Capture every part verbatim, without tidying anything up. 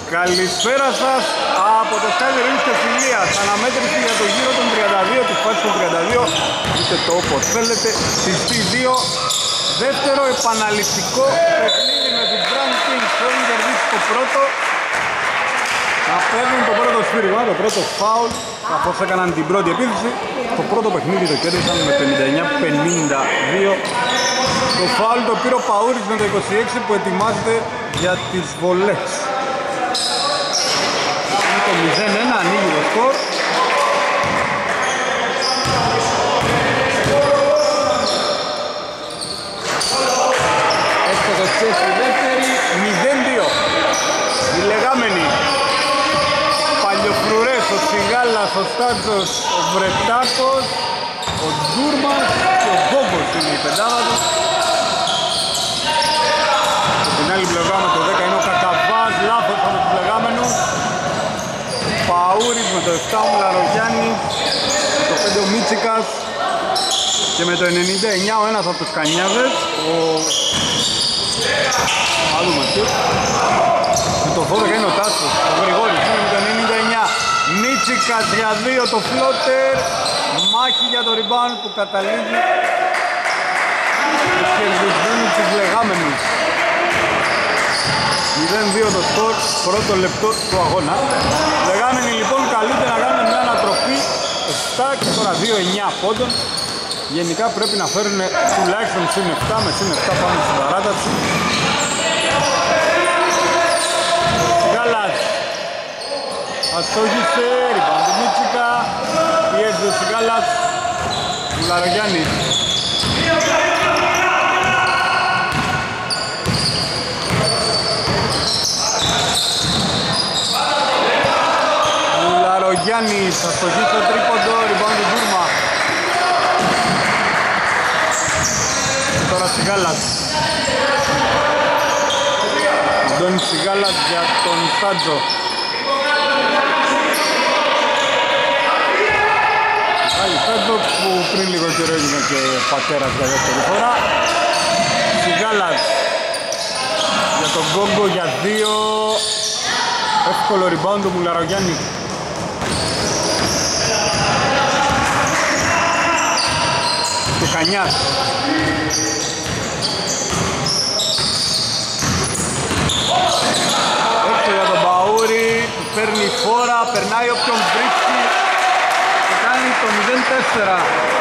Καλησπέρα σας από το Skyler Ring της Φιλίας. Αναμέτρηση για το γύρο των τριάντα δύο, τη φάση των τριάντα δύο. Είτε το όπως θέλετε. Στις τι δύο. Δεύτερο επαναληπτικό παιχνίδι με την Grand Kings. Έχουν κερδίσει το πρώτο. Θα παίρνουν το πρώτο σφύριγμα, το πρώτο φάουλ. Καθώς έκαναν την πρώτη επίθεση. Το πρώτο παιχνίδι το κέρδισαν με πενήντα εννιά πενήντα δύο. Το φάουλ το πήρε ο Παούρης με το είκοσι έξι που ετοιμάζεται για τις βολές. Είναι το μηδέν ένα, ανοίγει το σκορ. Εύκολος και στη δεύτερη, μηδέν δύο. Οι λεγάμενοι παλιοφρουρές, ο Τσιγάλας, ο Στάτζος, ο Βρετάκος, ο Ντούρμας και ο Γκόγκος είναι η πεντάδα του. Και την άλλη πλευρά με το δέκα είναι ο Κακαβάς, λάθος από τους λεγάμενους. Ο Παούρης με το επτά ο Μουλαρογιάννης, με το πέντε ο Μίτσικας και με το ενενήντα εννιά ο ένας από τους Κανιάδες, ο... Α, δούμε ποιος. Με το δώδεκα είναι ο Τάσος, ο Γρηγόρης είναι με το ενενήντα εννιά. Μίτσικας για δύο το φλότερ. Μάχη για το rebound που καταλήγει στους κερδισμένους τους λεγάμενους. μηδέν δύο το σκορ, πρώτο λεπτό του αγώνα. Λεγάμενοι λοιπόν καλούνται να κάνουν μια ανατροπή επτά και τώρα δύο εννιά πόντων. Γενικά πρέπει να φέρουν τουλάχιστον συν επτά, με συν επτά πάμε στην παράταση. Γαλάς αστόγησε, rebound του Μίτσικα, πιέζει ο Σιγάλας, Μουλαρογιάννης. Μουλαρογιάννης, αστοχή στο τρίποντο, rebound του Ντούρμα. Τώρα Σιγάλας. Αντώνης Σιγάλας για τον Στάτζο. Στάτζο που πριν λίγο καιρό έγινε και πατέρας για δεύτερη φορά. Σιγάλας για τον Γκόγκο για δύο. Εύκολο rebound του Μουλαρογιάννη. Και Κανιάς. Έξω για τον Μπαούρη που παίρνει φόρα, περνάει όποιον βρίσκει και κάνει το μηδέν τέσσερα.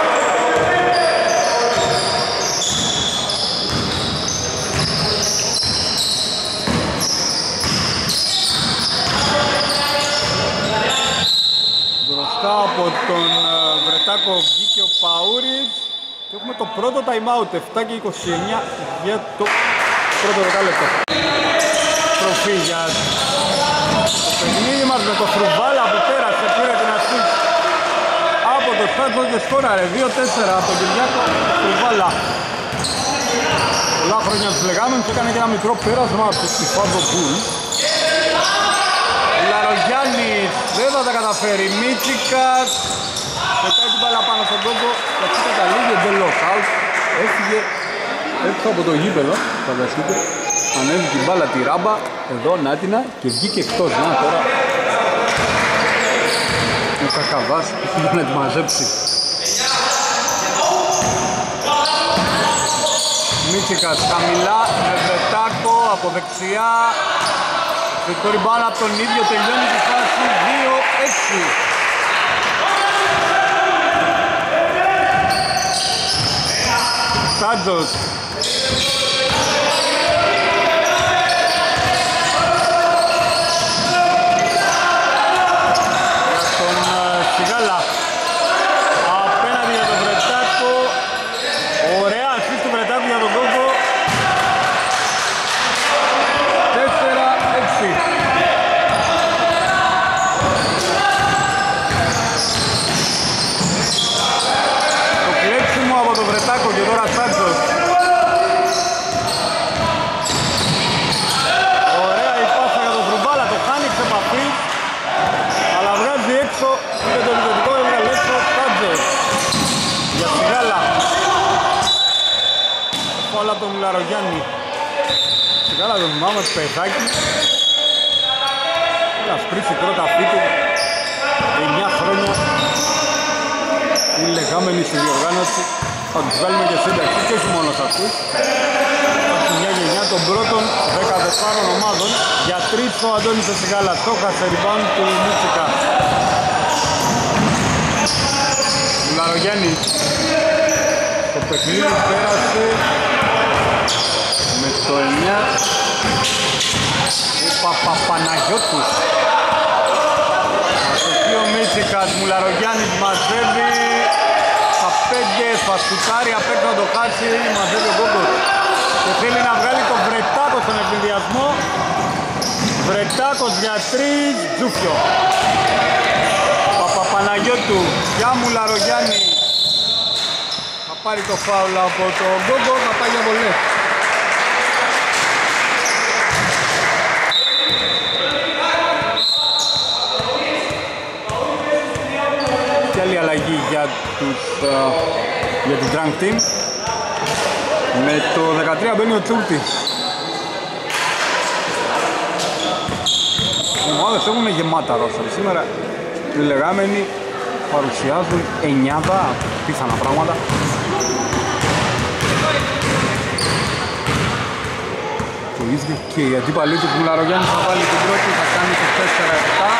Μπροστά από τον Βρετάκο βγήκε ο Παούρης και έχουμε το πρώτο time out, επτά και είκοσι εννιά για το πρώτο δεκάλεπτο. Τροφή για το παιχνίδι μας με το Φρουβάλα που πέρασε, πήρε την assist από το Στάτζο και σκόραρε δύο τέσσερα από τον Κυριάκο Φρουβάλα. Πολλά χρόνια τους λεγάμενους και έκανε και ένα μικρό πέρασμα από τους Chicago Bulls. Λαρογιάννης δεν θα τα καταφέρει, Μίτσικας πετάει την μπάλα πάνω στον Γκόγκο και αυτή καταλήγει ο Τζελόκ out. Έφυγε έξω από το γήπεδο, φανταστείτε. Ανέβηκε την μπάλα τη ράμπα, εδώ νάτινα και βγήκε εκτός. Να τώρα ο Κακαβάς πήγε να τη μαζέψει. Μίτσικας χαμηλά με Βρετάκο από δεξιά. Το rebound από τον ίδιο, τελειώνει τη φάση δύο έξι. Στάτζος. Για τον Σιγάλα. Απέναντι για τον Βρετάκο. Ωραία assist του Βρετάκου για τον Γκόγκο. τέσσερα έξι. Το κλέψιμο από τον Βρετάκο και τώρα Στάτζος. Ωραία η πάσα για τον Φρουμπάλα, το χάνει εξ επαφής, αλλά βγάζει έξω και το επιθετικό έβγαλε έξω Στάτζος. Για Σιγάλα. Όλα τον Μουλαρογιάννη. Σιγάλα τον μάμα του Πεχάκη. θα σπρίξει πρώτα αυτή του εννιά χρόνια η λεγάμενη στη διοργάνωση. Θα τους βγάλουμε και σύνταξη και όχι μόνο σε αυτούς. Υπάρχει μια γενιά των πρώτων δεκατεσσάρων ομάδων. Για τρεις ο Αντώνης Εσιγάλα, το χάσε rebound του Μίτσικα. Λαρογιάννη το παιχνίδι πέρασε με το εννιά ο Παπαπαναγιώτους. Αστοχή ο Μίτσικας, Μουλαρογιάννης μαζεύει στα πέντε, θα σουτάρει απ' έξω να το χάσει, μαζεύει ο Γκόγκος και θέλει να βγάλει το Βρετάκο στον ευνηδιασμό. Βρετάκος για τρεις, Τζούφιο. Παπαπαναγιώτου για Μουλαρογιάννη. Θα πάρει το φάουλ από το Γκόγκο, θα πάει για βολές. Και άλλη αλλαγή για, τους, uh, για την Drunk Team. Με το δεκατρία μπαίνει ο Τσούρτη. Οι ομάδες έχουν γεμάτα ρόστερ. Σήμερα οι λεγάμενοι παρουσιάζουν εννιάδα πιθανά πράγματα. Το ίδιο και η αντίπαλή του Μουλαρογιάννης θα βάλει την πρώτη, θα κάνει το τέσσερα επτά.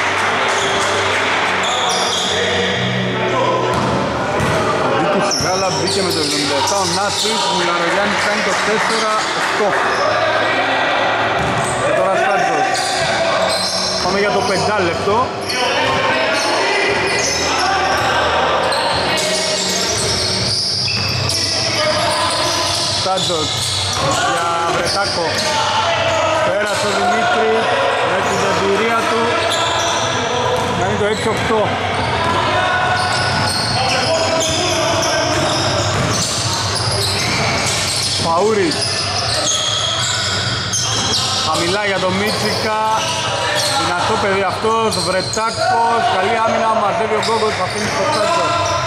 Αντί του Σιγάλα μπήκε με το εβδομήντα επτά ο Νάσης, ο Μουλαρογιάννης κάνει το τέσσερα οκτώ. Και τώρα Στάντζος. Πάμε για το πεντάλεπτο. Στάντζος για Βρετάκο. Πέρασε ο Δημήτρης με την εμπειρία του. Κάνει το έξι οκτώ. Παούρης. Χαμηλά για το Μίτσικα. Δυνατό παιδί αυτός. Βρετάκος. Καλή άμυνα. Μαζεύει ο Γκόγκος. Θα αφήνει στο Στάντζο.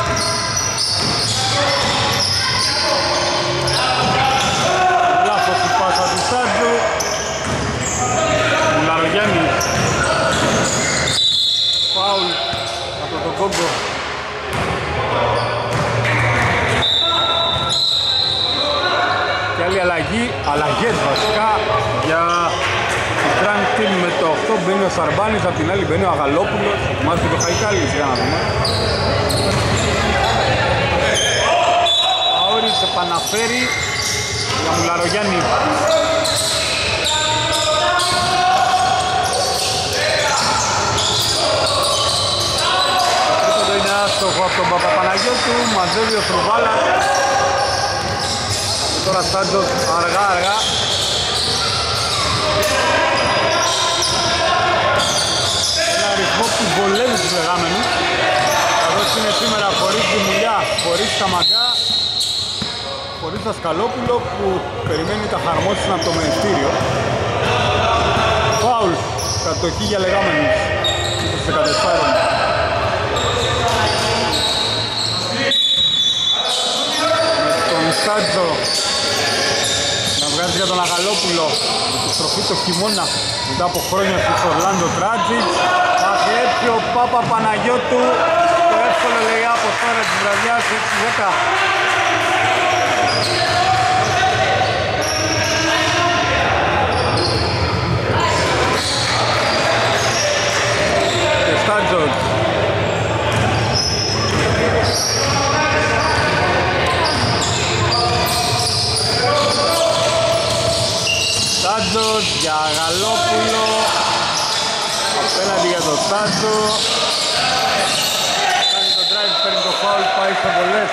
Λάθος η πάσα του Στάντζου. Μουλαρογιάννης. Φάουλ από τον Γκόγκο. Και άλλη αλλαγή, αλλαγές βασικά για την Grand Team. Με το οκτώ μπαίνει ο Σαρμπάνης, απ' την άλλη μπαίνει ο Αγαλόπουλος. Μάλιστα και ο Χαϊκάλης για να δούμε. Αόρης επαναφέρει για Μουλαρογιάννη. Το είναι άστοχο από τον Παπαπαναγιώτου, μαζεύει ο Φρουβάλας. Και τώρα Στάντζος αργά αργά. Ένα αριθμό που βολεύει τους λεγάμενους. Καθώς είναι σήμερα χωρίς Δημουλιά, χωρίς Καμαγκά, χωρίς Δασκαλόπουλο που περιμένει τα χαρμόσυνα από το μενιστήριο. Φάουλ, κατοχή για λεγάμενους. είκοσι δεκατέσσερα. Στάντζο να βγάζει για τον Αγαλόπουλο. Επιστροφή το χειμώνα μετά από χρόνια στους Ορλάντο Τράτζιτς. Θα κλέψει ο Παπαπαναγιώτου. Το εύκολο λέει από τώρα της βραδιάς έξι δέκα. Και Στάντζο. Στάντζος για Αγαλόπουλο. Απέναντι για τον Στάντζο. Κάνει το drive, παίρνει το foul, πάει στο βολές.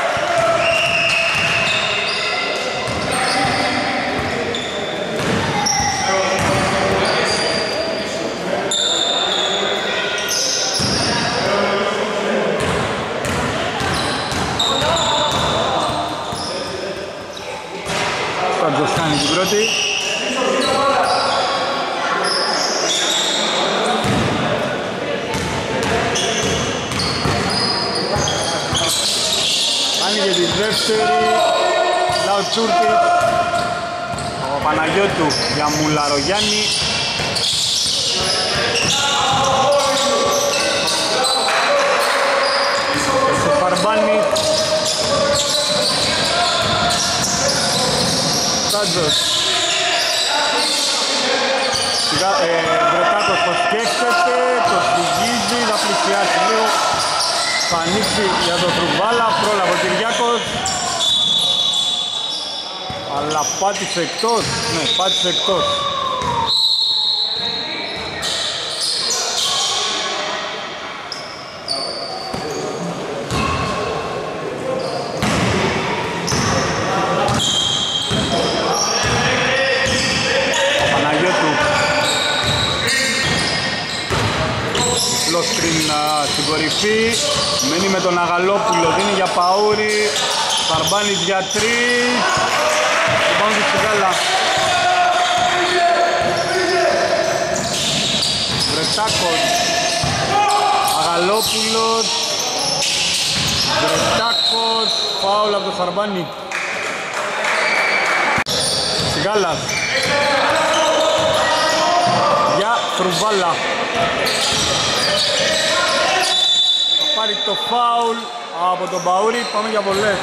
Στάντζος κάνει την πρώτη. Για τη δεύτερη, Λαουτσούρτης, ο Παναγιώτου για Μουλαρογιάννη. Στο Φαρμπάνι. Σάντζος. Βρετάκος το σκέφτεται, το συγγίζει, θα πλησιάσει λίγο. Θα ανοίξει για τον Τρουβάλα, πρόλαβε ο Κυριάκος. Αλλά πάτησε εκτός, ναι, πάτησε εκτός. Στην κορυφή, μένει με τον Αγαλόπουλο, δίνει για Παούρη, Φαρμπάνης για τρεις, και πάνω στη Σιγάλα. Βρετάκος, Αγαλόπουλος, Βρετάκος, φάουλ από τον Φαρμπάνη. Σιγάλας, για Τρουβάλα. Θα πάρει το φάουλ από τον Παούρη, πάμε για βολές.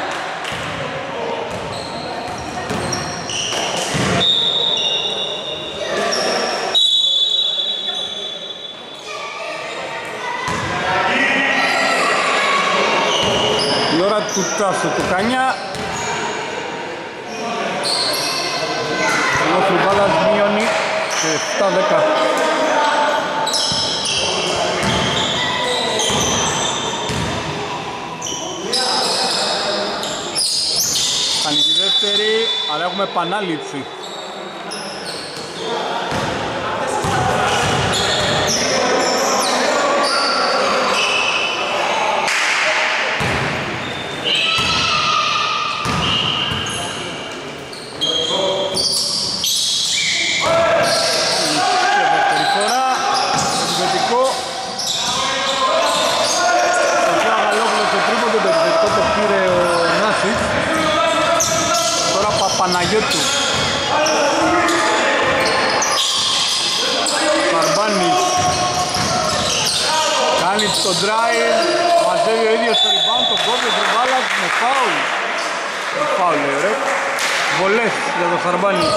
Η ώρα του Τάσου του Κάνια. Ο Τρουβάλας μειώνει σε επτά δέκα. Κάνει τη δεύτερη, αλλά έχουμε επανάληψη. Παναγιώτου. Φαρμπάνης κάνει το drive, μαζεύει ο ίδιος το rebound, τον κόβει ο Τρουβάλας με φάουλ. Με φάουλ λέει ρε. Βολές για τον Φαρμπάνη.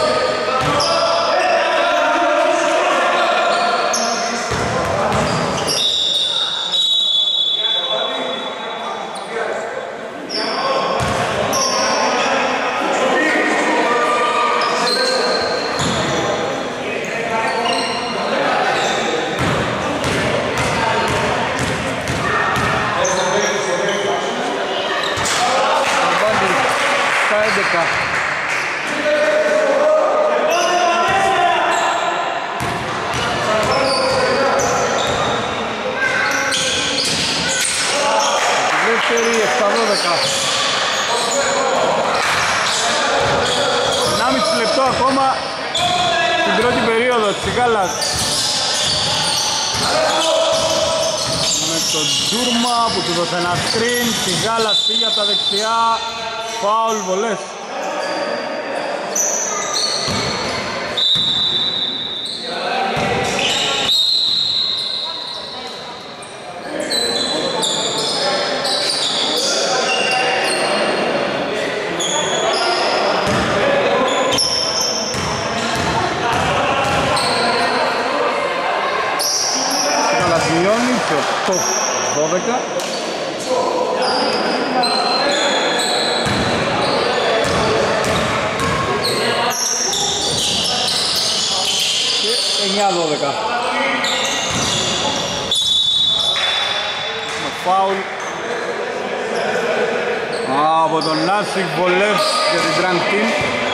ενάμιση λεπτό ακόμα στην πρώτη περίοδο. Τσιγάλας με τον Τζούρμα που του δώσε ένα screen. Τσιγάλας πήγε από τα δεξιά, φάουλ, βολές. οκτώ δώδεκα. Και εννιά δώδεκα. Με φάουλ από τον Νάσικ, βολεύς για την Drunk Team.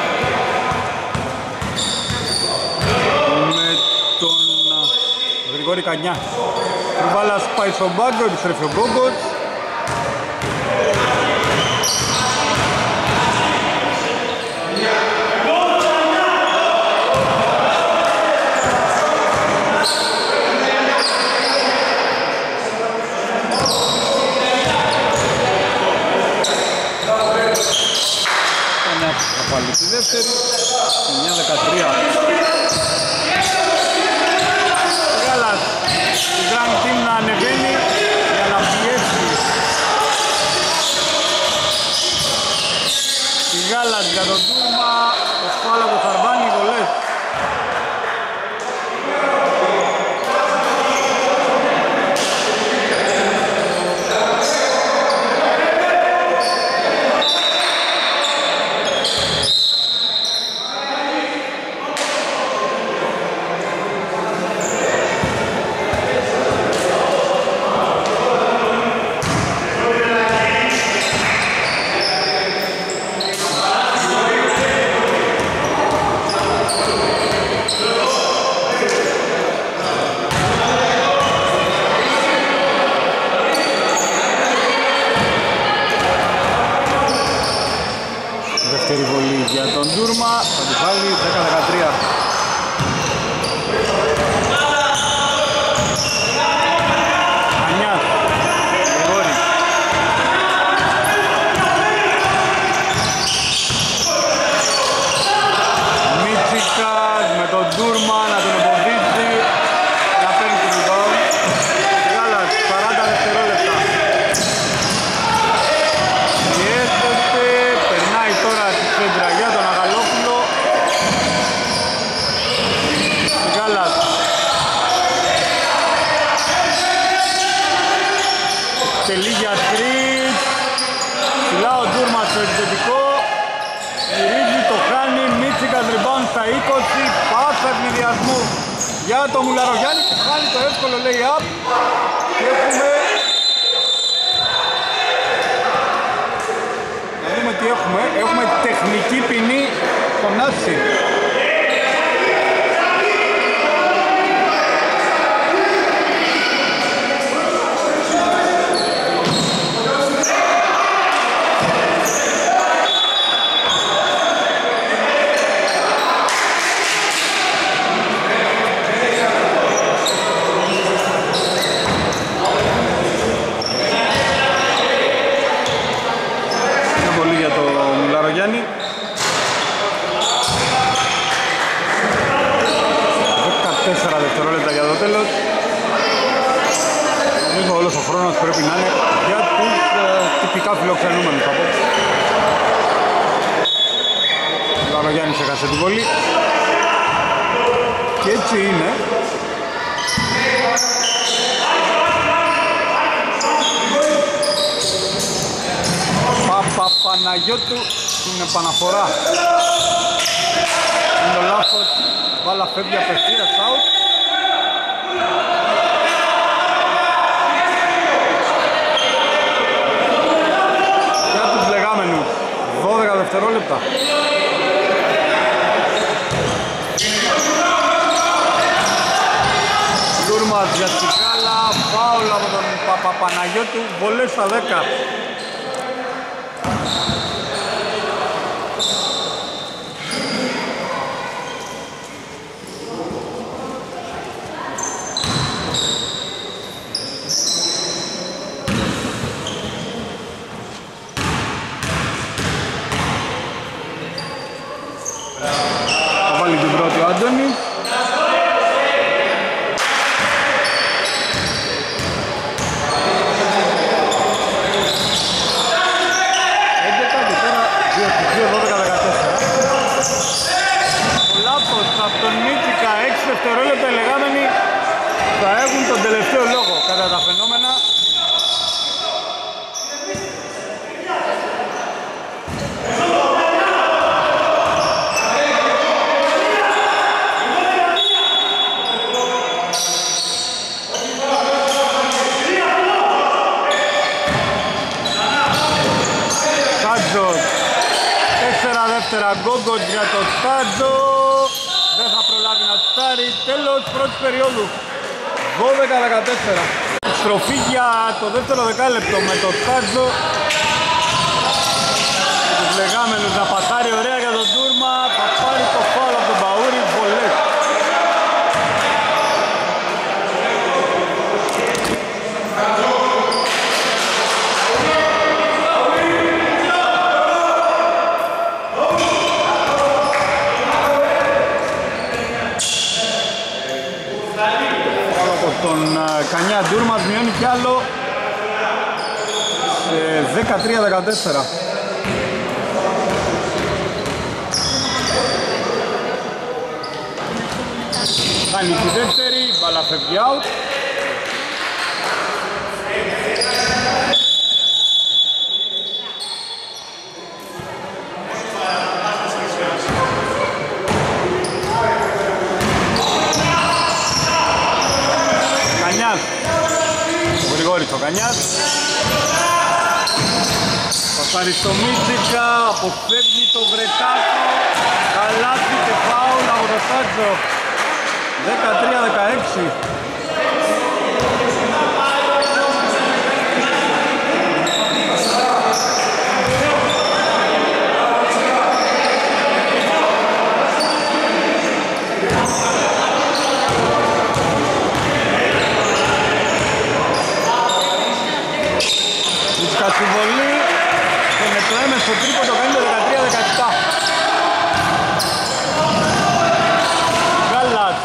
Με τον Γρηγόρη Κανιά. Τρουβάλας πάει στον πάγκο, επιστρέφει ο Γκόγκος. Θα πάλι τη δεύτερη, εννιά δεκατρία. Γάλας. Ντούρμα, θα τη βάλει δέκα δεκατρία. Ανιάς, Γρηγόρη. Μίτσικας με τον Ντούρμα να τον εμποδίσει, να παίρνει την rebound. Γάλλας, σαράντα δευτερόλεπτα. Πιέζεται, περνάει τώρα τη σέντρα για τον Αγαλόπουλο. Γάλλας. Τελεί για τρεις. Ψηλά ο Ντούρμας στο επιθετικό. Γυρίζει, το χάνει. Μίτσικας rebound στα είκοσι. Πάσα ευνηδιασμού για το Μουλαρογιάννη που χάνει το εύκολο lay-up. Και έχουμε... Να δούμε τι έχουμε. Έχουμε τεχνική ποινή στον Άση. δεκατέσσερα δευτερόλεπτα για το τέλος. Νομίζω όλος ο χρόνος πρέπει να είναι για τους ε, τυπικά φιλοξενούμενους από. Ο Λαρογιάννης έχασε την βολή. Και έτσι είναι. Παπαπαναγιώτου στην επαναφορά. Είναι το λάθος. Μπάλα φεύγει απευθείας out. Για τους λεγάμενους δώδεκα δευτερόλεπτα. Ντούρμας για Τσικάλα, φάουλ από τον Παπαπαναγιώτου, βολές στα δέκα. Δευτερόλεπτα οι λεγάμενοι θα έχουν τον τελευταίο λόγο κατά τα φαινόμενα. Στάτζος, τέσσερα δεύτερα γκόγκοτ για το Στάτζο. Δεν θα προλάβει να τσάρει. Τέλος πρώτης περίοδου. δώδεκα δεκατέσσερα. Στροφή για το δεύτερο δεκάλεπτο με το Στάτζο. Τους λεγάμενους να πατάρει ωραία για τον Ντούρμα. Θα πάρει το φάουλ από τον Μπαούρη. Βολές. Τον Κανιά Ντούρμας μειώνει κι άλλο σε δεκατρία δεκατέσσερα. Κάνει τη δεύτερη, μπάλα φεύγει out. Ο Κανιάς πασάρει στο Μίτσικα, αποφεύγει το Βρετάκο, καλάθι και φάουλ από το Στάτζο. Δεκατρία δεκαέξι. στη βολή και με το έμεσο τρίποντο κάνει το δεκατρία δεκαεπτά. Γκάλατς.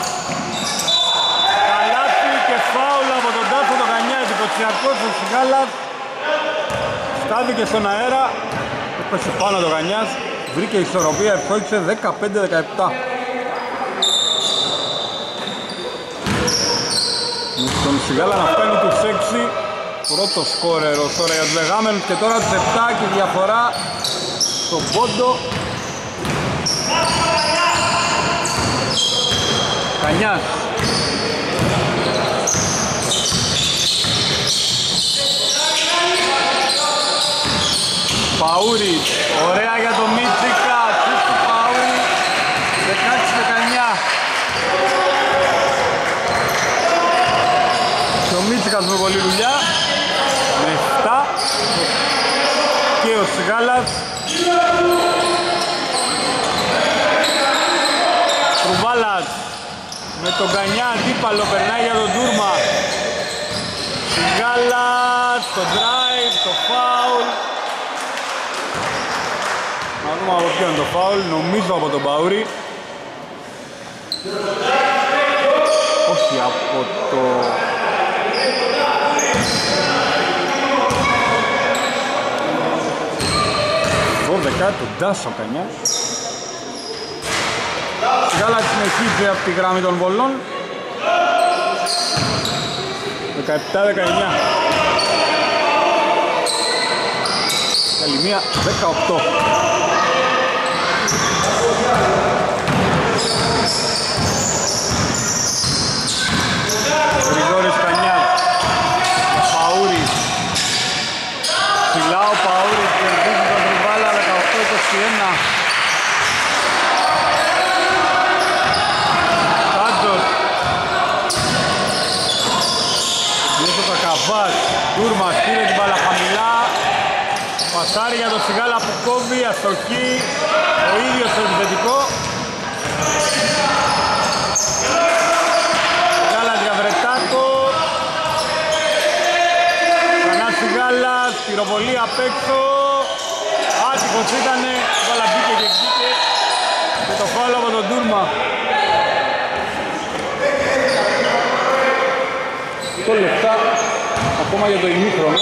Καλάθι και φάουλ από τον Τάσο το Γανιά. Εντυπωσιακός ο Γκάλατς. Στάθηκε στον αέρα. Έπεσε πάνω το Γανιάς. Βρήκε ισορροπία, ευχόντισε δεκαπέντε δεκαεπτά. Με τον Σιγάλα να φτάνει τους έξι. Πρώτο σκόρερος τώρα για τους λεγάμενους και τώρα τους επτά και διαφορά στον πόντο. Κανιάς. Παούρη, ωραία για το Μίτσικα, του Παούρη, δεκαέξι δεκαεννιά. Και ο Μίτσικας με πολλή δουλειά, με επτά και ο Σιγάλας. Τρουβάλας με τον Κανιά αντίπαλο, περνάει για τον Τούρμα. Σιγάλας, το drive, το foul. Να δούμε από ποιο είναι το φάουλ, νομίζω από τον Παούρη. Όχι από το... δώδεκα, τον Τάσο Κανιά. Σιγάλα συνεχίζει από τη γραμμή των βολών. δεκαεπτά δεκαεννιά. Καλή μία, δεκαοκτώ. Γρηγόρης Κανιάς. Παούρης. Ψηλά ο Παούρης κερδίζει τον Τριβάλα, δεκαοκτώ είκοσι ένα. Τάντζος. Μέσω Κακαβάς. Τούρμας πήρε την μπάλα χαμηλά. Πασάρι για τον Σιγάλα που κόβει, αστοχή. Ο ίδιος το επιθετικό. Σιγάλας για Βρετάκο. Ξανά Σιγάλας, πυροβολή απ' έξω. Άτυχος ήτανε, μπάλα μπήκε και βγήκε. Και το φάουλ από τον Τούρμα. οκτώ λεπτά ακόμα για το ημίχρονο.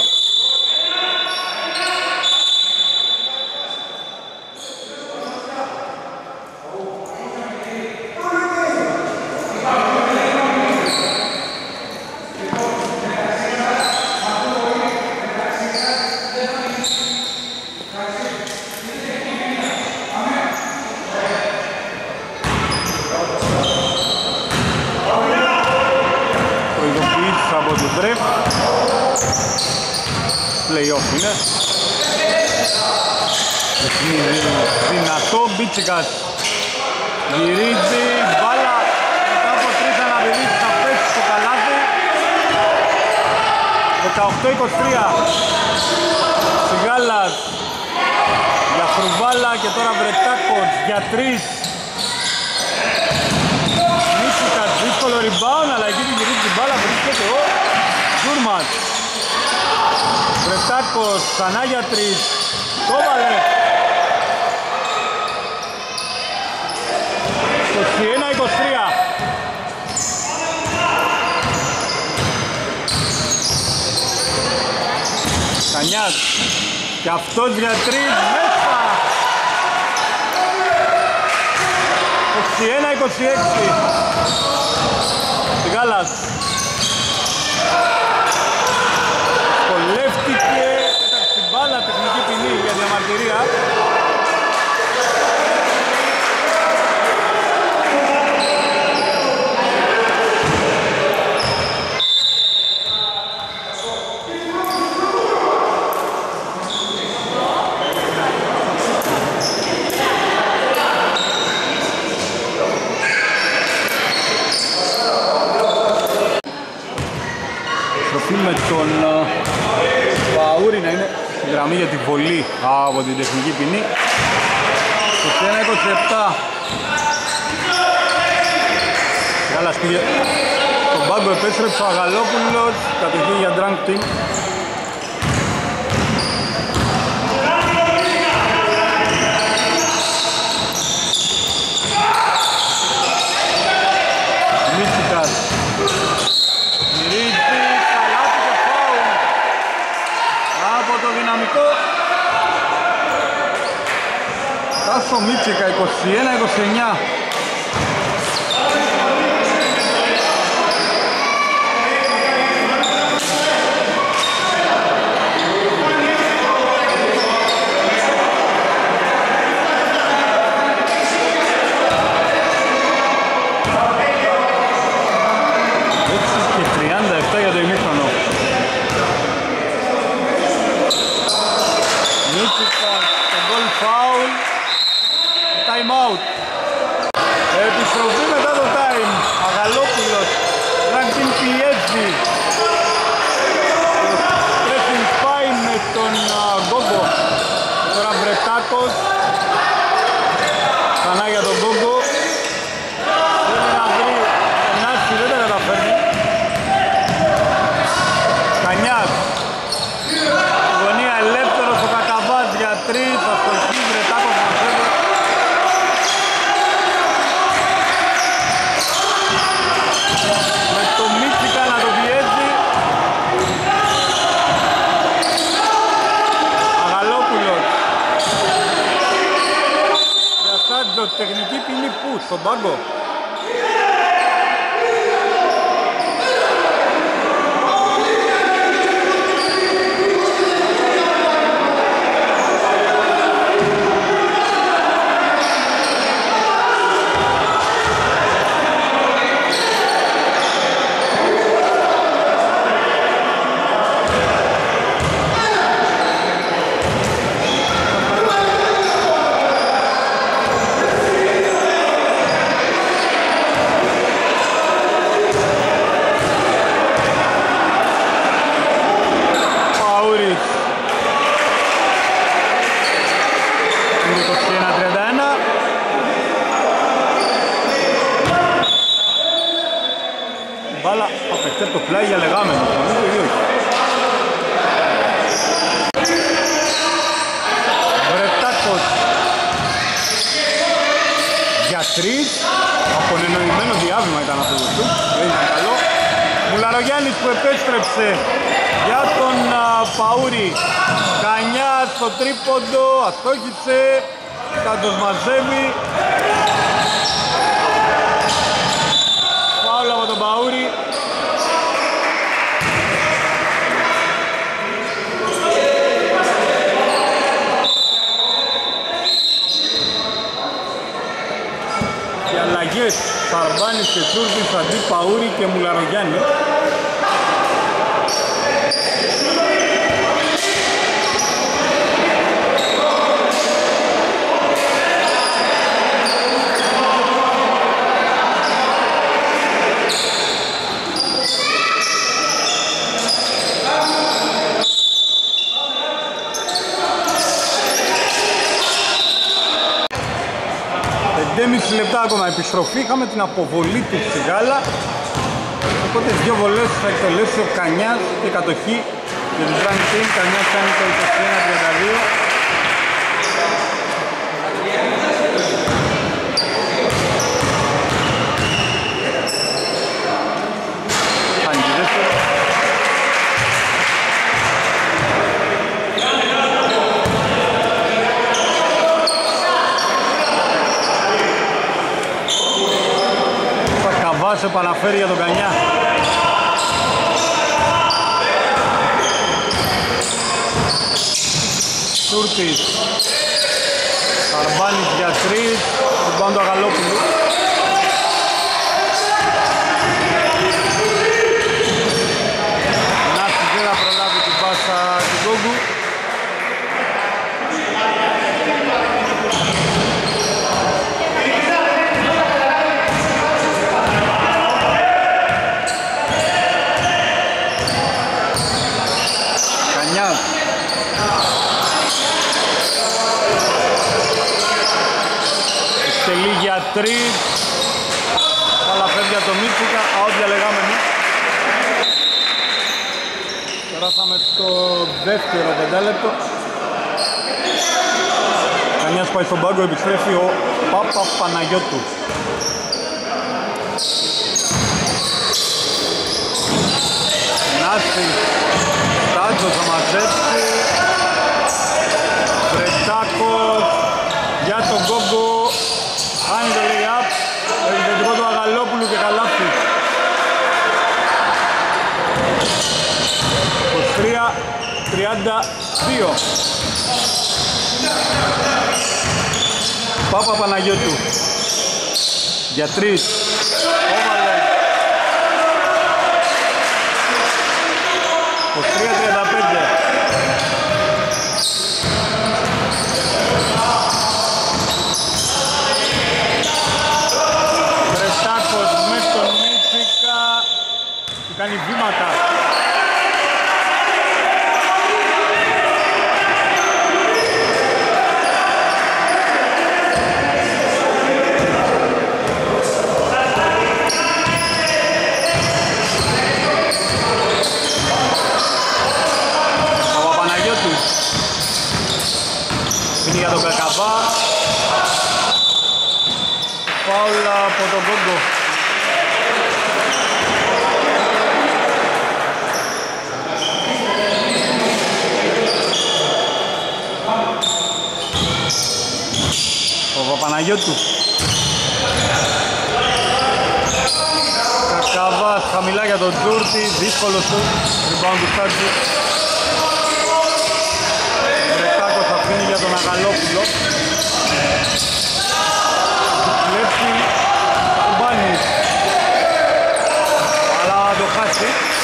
Play-off είναι. Δυνατό, Μπίτσικας γυρίζει, μπάλα μετά από τρεις αναβιδίσεις θα πέσει στο καλάθι. δεκαοκτώ είκοσι τρία. Σιγάλας για Χρουβάλα και τώρα Βρετάκος για τρεις. Μπίτσικας, δύσκολο rebound, αλλά εκεί την γυρίζει την μπάλα, βρίσκεται ο Τούρμας. Βρετάκος, ξανά για τρεις, το βάλε. είκοσι ένα είκοσι τρία. Κανιάς, και αυτός για τρεις, μέσα. είκοσι ένα είκοσι έξι. Σιγάλας. Σκολεύτηκε, πέταξε την μπάλα, τεχνική ποινή για διαμαρτυρία. Με τον Παούρη να είναι στη γραμμή για τη βολή από την τεχνική ποινή. είκοσι ένα είκοσι επτά. Καλά σπίδια. Τον πάγκο επέστρεψε ο Αγαλόπουλος, κατοχή για Drunk Team. το δυναμικό. Τάσο Μίτσικα είκοσι ένα είκοσι εννιά. Επιστροφή μετά το time. Αγαλόπουλος να την πιέζει. Pressing fine με τον Γκόγκο. Τώρα Βρετάκος. Ξανά για τον Γκόγκο. Θέλει να βρει ενάστη, δεν τα καταφέρνει. Κανιάς. Γωνία ελεύθερος ο Κακαβάς για τρεις. Θα στοχεί Βρετάκος να φεύγει. Τεχνική ποινή που, στον πάγκο. Μπάλα απαιτεί το πλάι για λεγάμενο. Βρετάκος για τρεις. Απονενοημένο διάβημα ήταν αυτό το του. Δεν ήταν καλό. Μουλαρογιάννης που επέστρεψε για τον α, Παούρη. Κανιά στο τρίποντο. Αστόχησε. Κάντος μαζεύει. Φάουλ από τον Παούρη. Και αλλαγές. Σαρβάνης και Τσούρδης αντί Παούρη και Μουλαρογιάννη. πεντέμισι λεπτά ακόμα επιστροφή, είχαμε την αποβολή του Σιγάλα, οπότε δύο βολές θα εκτελέσει ο Κανιάς και κατοχή για την Grand Team. Κανιάς κάνει το είκοσι ένα τριάντα δύο. Σε επαναφέρει για τον Κανιά. Τούρτης. Καρμπάνης για τρεις. Τον πάνω του Αγαλόπουλου. Νάστης δεν θα προλάβει την πάσα του Γκόγκου. Εκτελεί για τρεις. Καλά φεύγει από το Μίτσικα, out διαλεγάμενη. Περάσαμε στο δεύτερο πεντάλεπτο. Κανιάς πάει στον πάγκο, επιστρέφει ο Πάπα Παναγιώτου. Νάσης, Τάτζος θα μαζέψει. τριάντα δύο. Πάπα Παναγιώτου για τρεις. Όβαλε. είκοσι τρία τριάντα πέντε. Βρετάκος με τον Μίτσικα που κάνει βήματα. Για τον Κακαβά. Φάουλ από τον Κόγκο. Ο Παπαναγιώτου. Κακαβάς χαμηλά για τον Τζούρτη. Δύσκολο σου. Rebound του Στάτζου. Είναι για τον Αγαλόπουλο. Βλέπει ο Μπάνης. Αλλά το χάσει.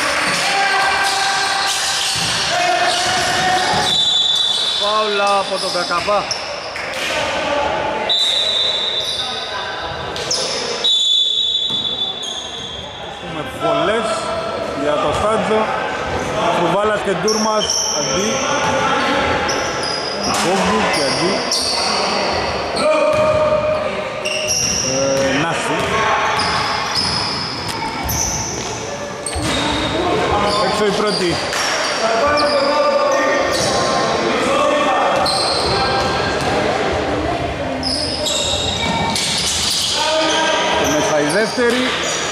Φάουλα από τον Κακαβά. Έχουμε βολές για το Στάτζο. Φρουβάλας και Ντούρμας αντί. Κόβου και αντί ε, Νάση. Έξω η πρώτη. Και μέσα η δεύτερη.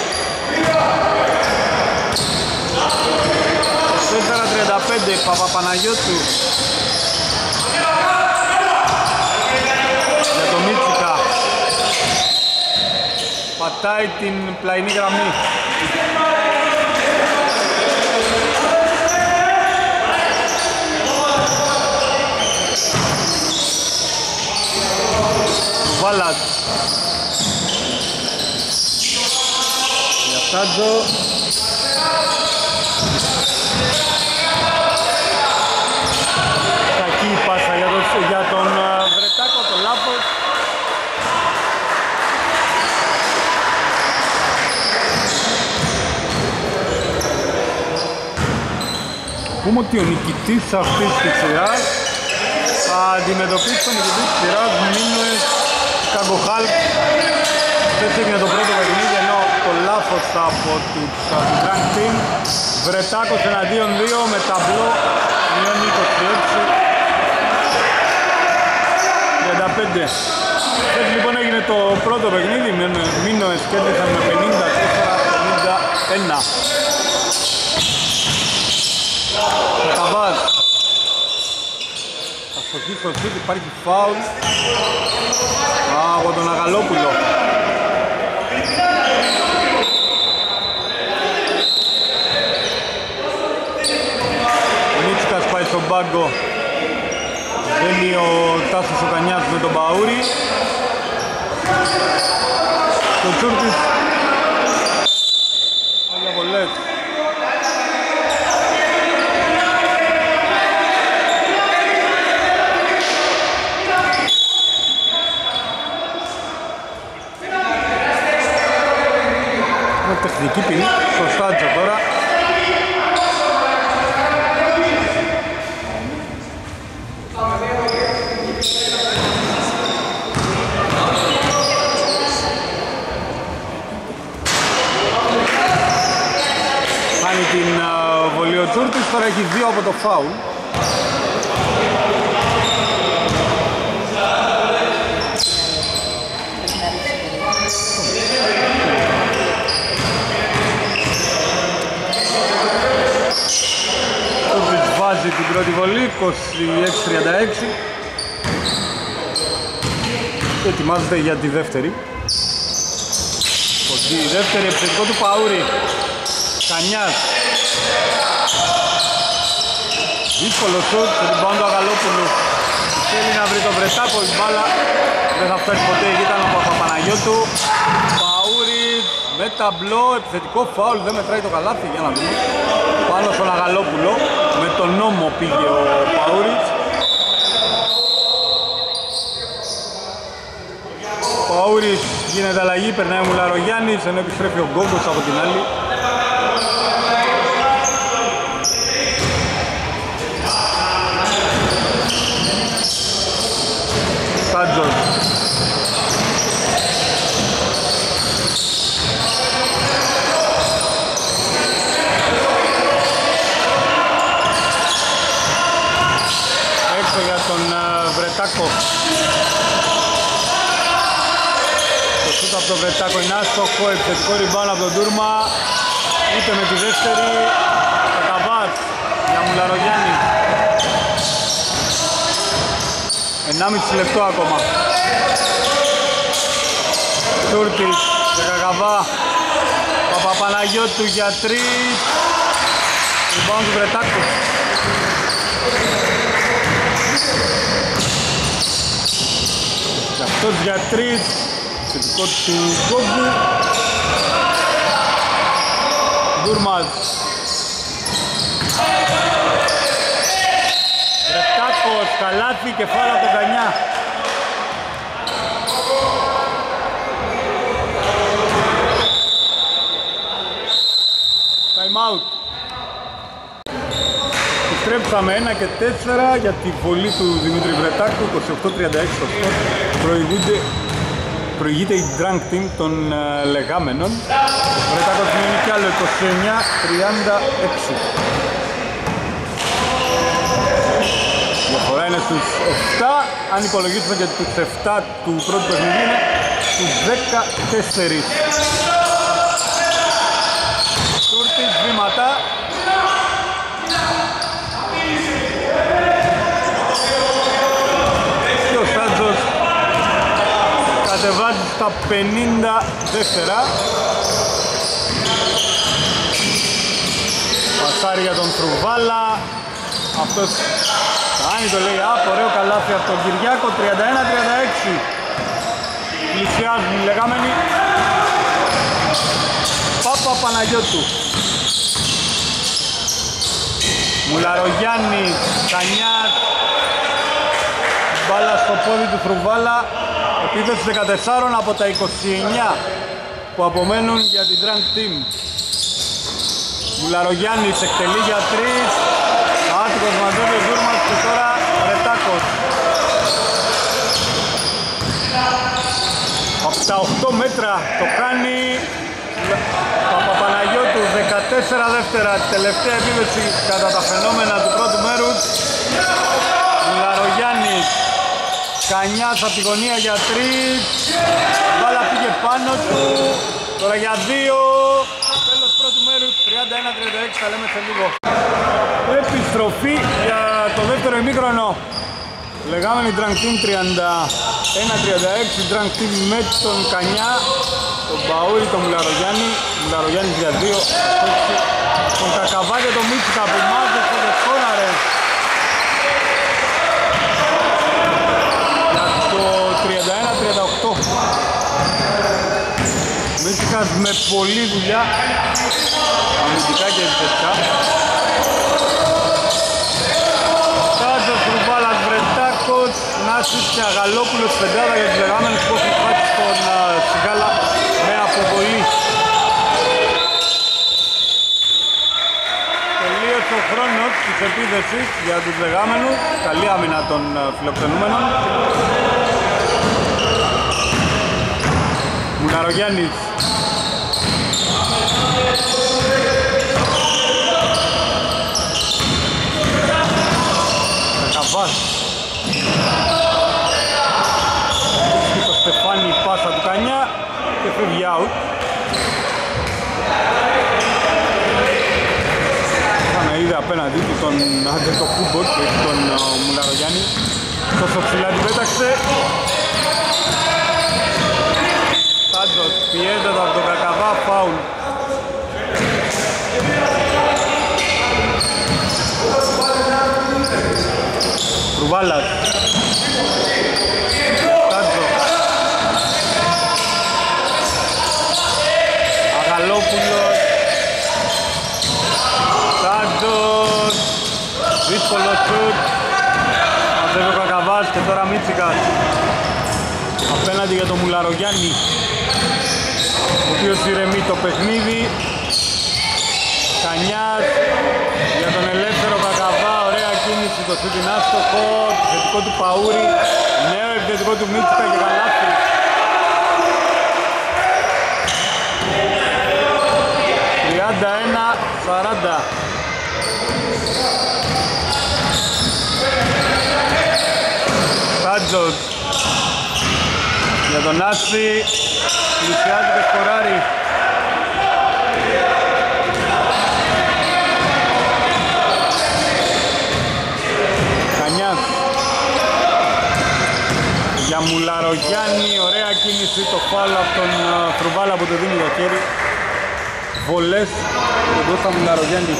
τέσσερα τριάντα πέντε Παπαπαναγιώτου. Για το Μίτσικα. Πατάει την πλαϊνή γραμμή. Βάλας. Για Στάτζο. Κακή η πάσα για τον, για τον Βρετάκο, το λάθος. Πούμε ότι ο νικητής αυτής της σειράς θα αντιμετωπίσει τον νικητή της σειράς Μίνωες Καγκοχάλ. Δεν έγινε το πρώτο παιχνίδι, ενώ το λάθος από τους Grand Team. Βρετάκος εναντίον δύο με ταμπλό μειώνει είκοσι έξι τριάντα πέντε. Έτσι λοιπόν έγινε το πρώτο παιχνίδι, Μίνωες κέρδισαν με πενήντα τέσσερα πενήντα ένα. Κακαβάς. Αστοχή στο σούτ, υπάρχει φάουλ από τον Αγαλόπουλο. Ο Μίτσικας πάει στον πάγκο. Μπαίνει ο Τάσος ο Κανιάς με τον Μπαούρη. Το Τσούρτης. Άλλα βολές. Τεχνική ποινή στο Στάτζο τώρα. Κάνει την uh, βολή ο Τσούρτης, τώρα έχει δύο από το φάουλ. Βάζει την πρώτη βολή, είκοσι έξι τριάντα έξι. Και ετοιμάζεται για τη δεύτερη. Κοντή η δεύτερη, επιθετικό του Παούρη. Κανιάς. δύσκολο σουτ, rebound του Αγαλόπουλου. Θέλει να βρει τον Βρετάκο, η μπάλα δεν θα φτάσει ποτέ, εκεί ήταν ο Παπαπαναγιώτου. Παούρης με ταμπλό, επιθετικό φάουλ, δεν μετράει το καλάθι, για να δούμε. Πάνω στον Αγαλόπουλο, με τον νόμο πήγε ο Παούρης. Παούρης γίνεται αλλαγή, περνάει ο Μουλαρογιάννης, ενώ επιστρέφει ο Γκόγκος από την άλλη. Τάντζος. Έξω για τον uh, Βρετάκο. Το σούτ από τον Βρετάκο είναι άστοχο, επιθετικό rebound από τον Τούρμα. Ούτε με τη δεύτερη. Καταβάς για Μουλαρογιάννη. ενάμιση λεπτό ακόμα. Τούρτης, Δεκακαβά, Παπαπαναγιώτου για τρεις. Rebound του Βρετάκου. Και αυτός για τρεις. Θετικό του Γκόγκου. Ντούρμας. Βρετάκος, καλάθι, κεφάλα από τον Κανιά. Time out. Επιστρέψαμε ένα και τέσσερα για τη βολή του Δημήτρη Βρετάκου, είκοσι οκτώ τριάντα έξι στο σκορ. Προηγούνται, προηγείται η drunk team των uh, λεγάμενων. Βρετάκος μείνει κι άλλο είκοσι εννιά τριάντα έξι. Διαφορά είναι στους επτά, αν υπολογίσουμε και τους επτά του πρώτου παιχνιδιού είναι στους δεκατέσσερα. Τούρτης, βήματα. Και ο Στάντζος κατεβάζει στα πενήντα δεύτερα. Πασάρι για τον Φρουβάλα. Αυτός κάνει το λέει απ, ωραίο καλάθι από τον Κυριάκο, τριάντα ένα τριάντα έξι. Πλησιάζουν οι λεγάμενοι. Παπαπαναγιώτου. Μουλαρογιάννη, Κανιάς. Μπάλα στο πόδι του Φρουβάλα. Επίθεση δεκατέσσερα από τα είκοσι εννιά που απομένουν για την Drunk Team. Μουλαρογιάννης εκτελεί για τρεις. Άτυχος μαζεύει ο Δούρμας και τώρα Βρετάκος. Από τα οκτώ μέτρα το κάνει Παπαπαναγιώτου, δεκατέσσερα δεύτερα, τελευταία επίθεση κατά τα φαινόμενα του πρώτου μέρους. Μουλαρογιάννης, Κανιάς από τη γωνία για τρεις. Μπάλα πήγε πάνω του, τώρα για δύο. Τέλος πρώτου μέρους, τριάντα ένα τριάντα έξι, θα λέμε σε λίγο. Επιστροφή για το δεύτερο ημίχρονο. Λεγάμενη Drunk Team τριάντα ένα τριάντα έξι, Drunk Team με τον Κανιά, τον Μπαούρη, τον Μουλαρογιάννη. Μουλαρογιάννης για δύο, τον Κακαβά και τον Μίτσικα που μάζεψε και σκόραρε. Για το τριάντα ένα τριάντα οκτώ. Μίτσικας με πολλή δουλειά, αμυντικά και επιθετικά. Τάντζος, Φρουβάλας, Βρετάκος, Νάσης και Αγαλόπουλος, πεντάδα για τους λεγάμενους που έχουν φάσει στον Σιγάλα με αποβολή. Τελείωσε ο χρόνος της επίθεσης για τους λεγάμενους. Καλή άμυνα των φιλοξενούμενων. Μουλαρογιάννης. Κακαβάς. Το Στεφάνι, η πάσα του Κανιά και φεύγει out. Είδε απέναντι του τον Άντζετο Κούμποτ και τον Μουλαρογιάννη. Τόσο ψηλά την πέταξε. Τάντζος πιέζεται από τον Κακαβά, φάουλ. Τρουβάλας. Τάντζο. Αγαλόπουλος. Τάντζος. Δύσκολο σουτ. Μαζεύει ο Κακαβάς και τώρα Μίτσικας. Απέναντι για τον Μουλαρογιάννη, ο οποίος ηρεμεί το παιχνίδι. Κανιάς για τον ελεύθερο Κακαβά, ωραία κίνηση, το σούτ είναι άστοχο, επιθετικό του Παούρη, νέο επιθετικό του Μίτσικα και καλάθι. τριάντα ένα σαράντα. Τάντζος για τον Άστη, πλησιάζει και σκοράρει. Κανιάς για Μουλαρογιάννη, ωραία κίνηση, το φάουλ από τον Τρουβάλα που το δίνει το χέρι. Βολές τον Κώστα Μουλαρογιάννη.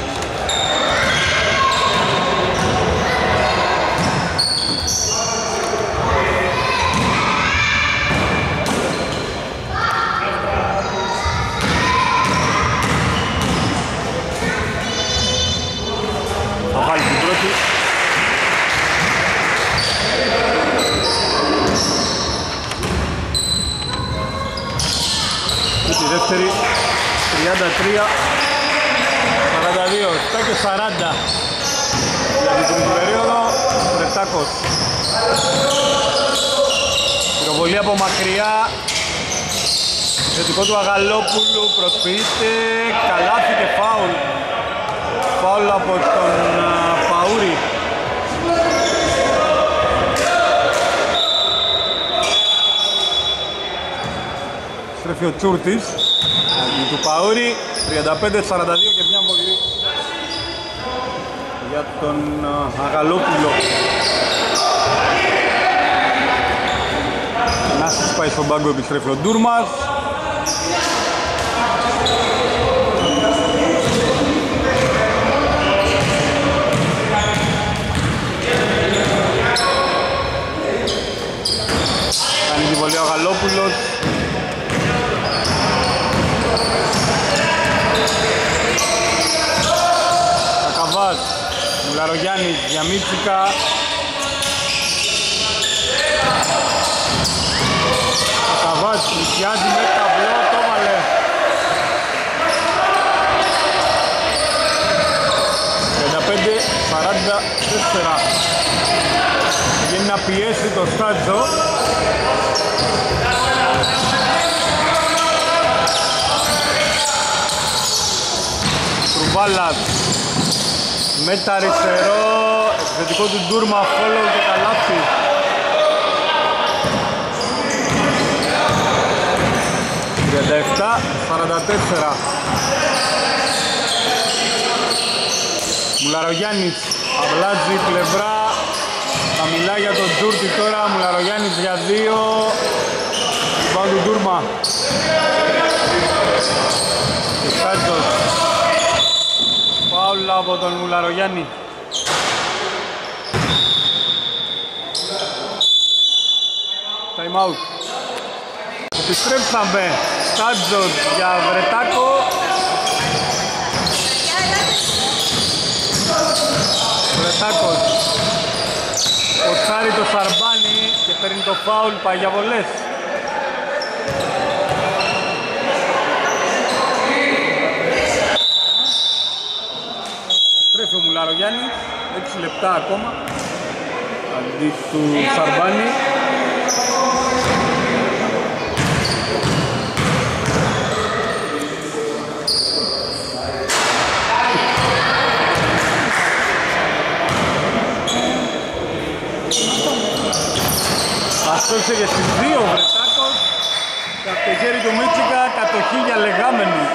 Θα βάλει την πρώτη. Και τη δεύτερη. τριάντα τρία σαράντα δύο, επτά και σαράντα για την τρίτη περίοδο. Βρετάκος, πυροβολή από μακριά, θετικό του Αγαλόπουλου, προσποιείται, καλάθι και φάουλ. Φάουλ από τον uh, Παούρη. Στρέφει ο Τσούρτης του Παούρη, τριάντα πέντε σαράντα δύο και μια βολή για τον uh, Αγαλόπουλο. Νάσης πάει στον πάγκο, επιστρέφει ο Ντούρμας. Κάνει τη βολή ο Αγαλόπουλος. Κακαβάς, Μουλαρογιάννης για Μίτσικα. Κακαβάς πλησιάζει με ταυλό, το βάλε. τριάντα πέντε σαράντα τέσσερα. Βγαίνει να πιέσει το Στάτζο. Τρουβάλας με τα αριστερό, επιθετικό του Ντούρμα, follow και καλάθι. τριάντα επτά σαράντα τέσσερα. Μουλαρογιάννης αυλάζει πλευρά, θα μιλάει για τον Τζούρτη τώρα. Μουλαρογιάννης για δύο, πάνω του Ντούρμα και Στάτζος. Φάουλ από τον Μουλαρογιάννη. Time out. Επιστρέψαμε. Στάτζος για Βρετάκο. Βρετάκος κοτσάρει το Σαρμπάνι και παίρνει το φάουλ, πάει για βολές. Τρέφει ο Μουλαρογιάννης, έξι λεπτά ακόμα αντί του Σαρμπάνι. Αστόξε και στις δύο Βρετάκος και από το χέρι του Μίτσικα κατοχή για λεγάμενους.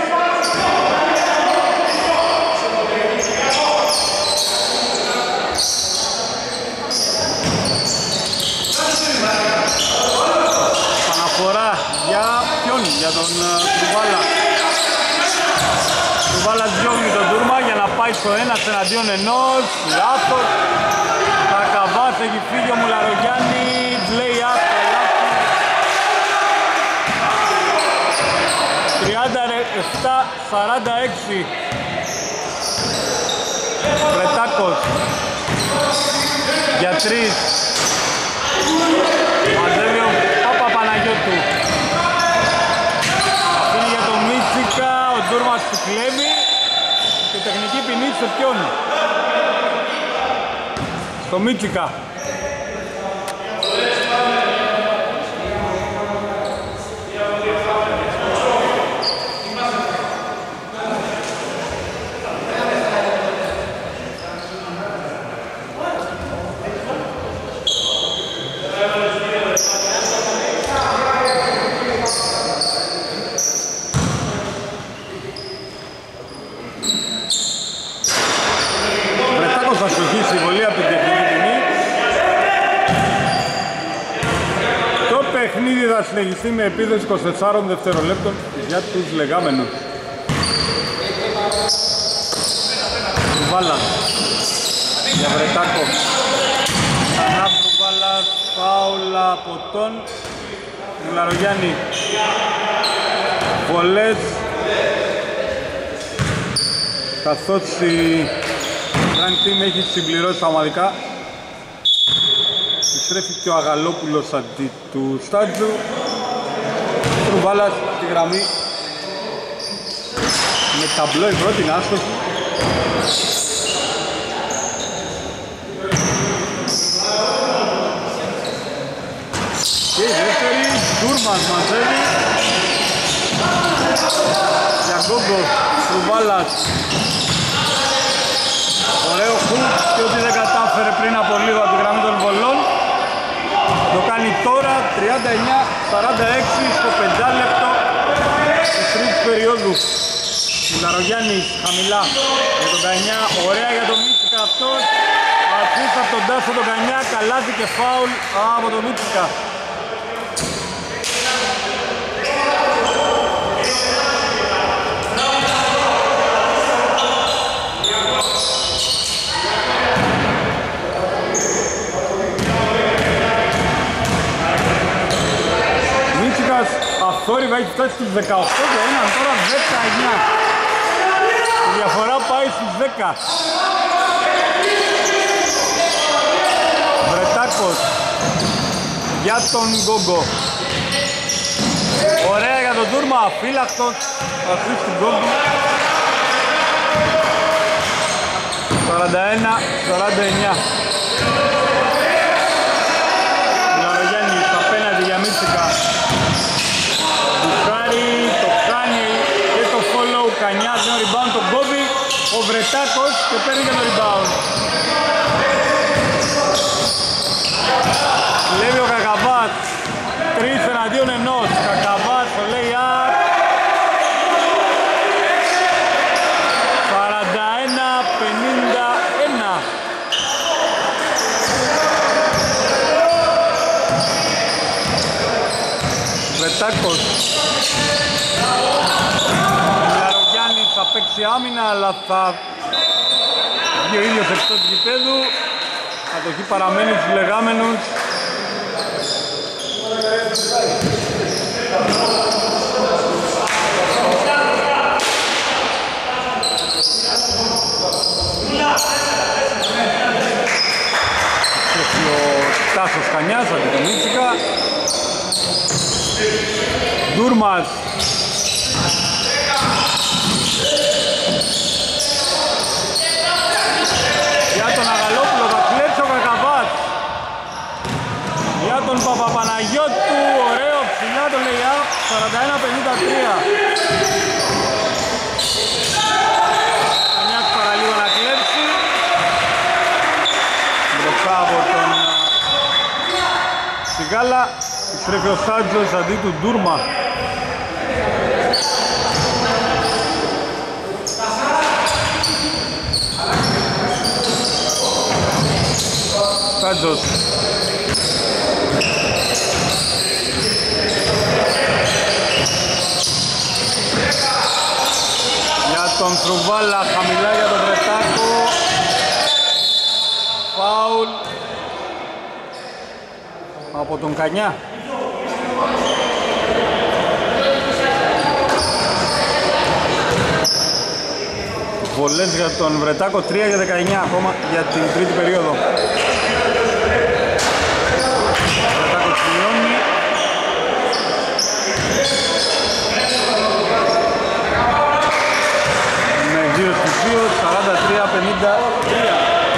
Παναφορά για ποιον, για τον Τρουβάλα. Τρουβάλα διώχνει τον Τούρμα για να πάει στο ένα εναντίον ενός. Λάθος. Κακαβάς σαράντα έξι. Βρετάκος για τρεις. Μαζεύει ο Παπαπαναγιώτου. Αφήνει για τον Μίτσικα, ο Ντούρμας του κλέβει. Και τεχνική ποινή σε ποιον? Στο Μίτσικα. Θα συνεχιστεί με επίδοση είκοσι τεσσάρων δευτερολέπτων για τους λεγάμενους. Βάλα για Βρετάκο. Ξανά Βάλα, φάουλα από τον Μουλαρογιάννη. Βολές, καθώς η Grand Team έχει συμπληρώσει τα ομαδικά. Επιστρέφει και ο Αγαλόπουλος αντί του Στάτζου. Τρουβάλας στη γραμμή με ταμπλό, η πρώτη είναι άστοχη. Και η δεύτερη, Ντούρμας μαζεύει για Γκόγκο. Τρουβάλας, ωραίο χουπ, και ό,τι δεν κατάφερε πριν από λίγο από τη γραμμή των βολών το κάνει τώρα. Τριάντα εννιά σαράντα έξι στο πεντάλεπτο της τρίτης περίοδου. Μουλαρογιάννης χαμηλά για τον Κανιά, ωραία για τον Μίτσικα αυτός. Αφήσει από τον Τάσο τον Κανιά, καλάθι και φάουλ από τον Μίτσικα. Αθόρυβα έχει φτάσει στους δεκαοκτώ και έναν τώρα δεκαεννιά. Η διαφορά πάει στους δέκα. Βρετάκος για τον Γκόγκο. Ωραία για τον Τούρμα, αφύλακτος. Αφήσει τον Γκόγκο. σαράντα ένα σαράντα εννιά. Μουλαρογιάννης απέναντι για Μίτσικα. Το κάνει και το follow. Κανιάς με rebound, τον κόβει ο Βρετάκος και παίρνει και το rebound. Λέει ο Κακαβάς, τρεις εναντίον ενός. Κακαβάς το λέει up. σαράντα ένα πενήντα ένα. Βρετάκος. Μουλαρογιάννης θα παίξει άμυνα, αλλά θα βγει ο ίδιος εκτός του γηπέδου. Κατοχή παραμένει στους λεγάμενους. Και ο Τάσος Κανιάς από τον Μίτσικα. Ντούρμας. Για τον Αγαλόπουλο θα κλέψει ο Κακαβάς. Για τον Παπαπαναγιώτου, ωραίο ψηλά το λέει up. σαράντα ένα πενήντα τρία. Κανιάς παραλίγο να κλέψει. Μπροστά από τον Σιγάλα. Στρέφει ο Σάντζος αντί του Ντούρμα. Σάντζος. Για τον Τρουβάλα, χαμηλά για τον Βρετάκο. Φάουλ από τον Κανιά. Βολές για τον Βρετάκο, τρία για δεκαεννιά ακόμα για την τρίτη περίοδο. Βρετάκος τελειώνει. Με δύο στους δύο, σαράντα τρία πενήντα τρία.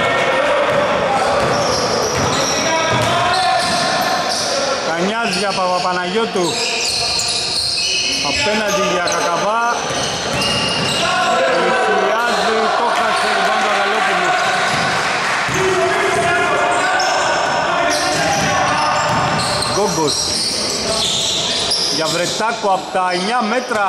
Κανιάς για Παπαπαναγιώτου. Απέναντι για Κακαβά. Πλησιάζει, το χάσε η Βάντα Γαλόπουλου. Γκόγκος για Βρετάκο από τα εννιά μέτρα.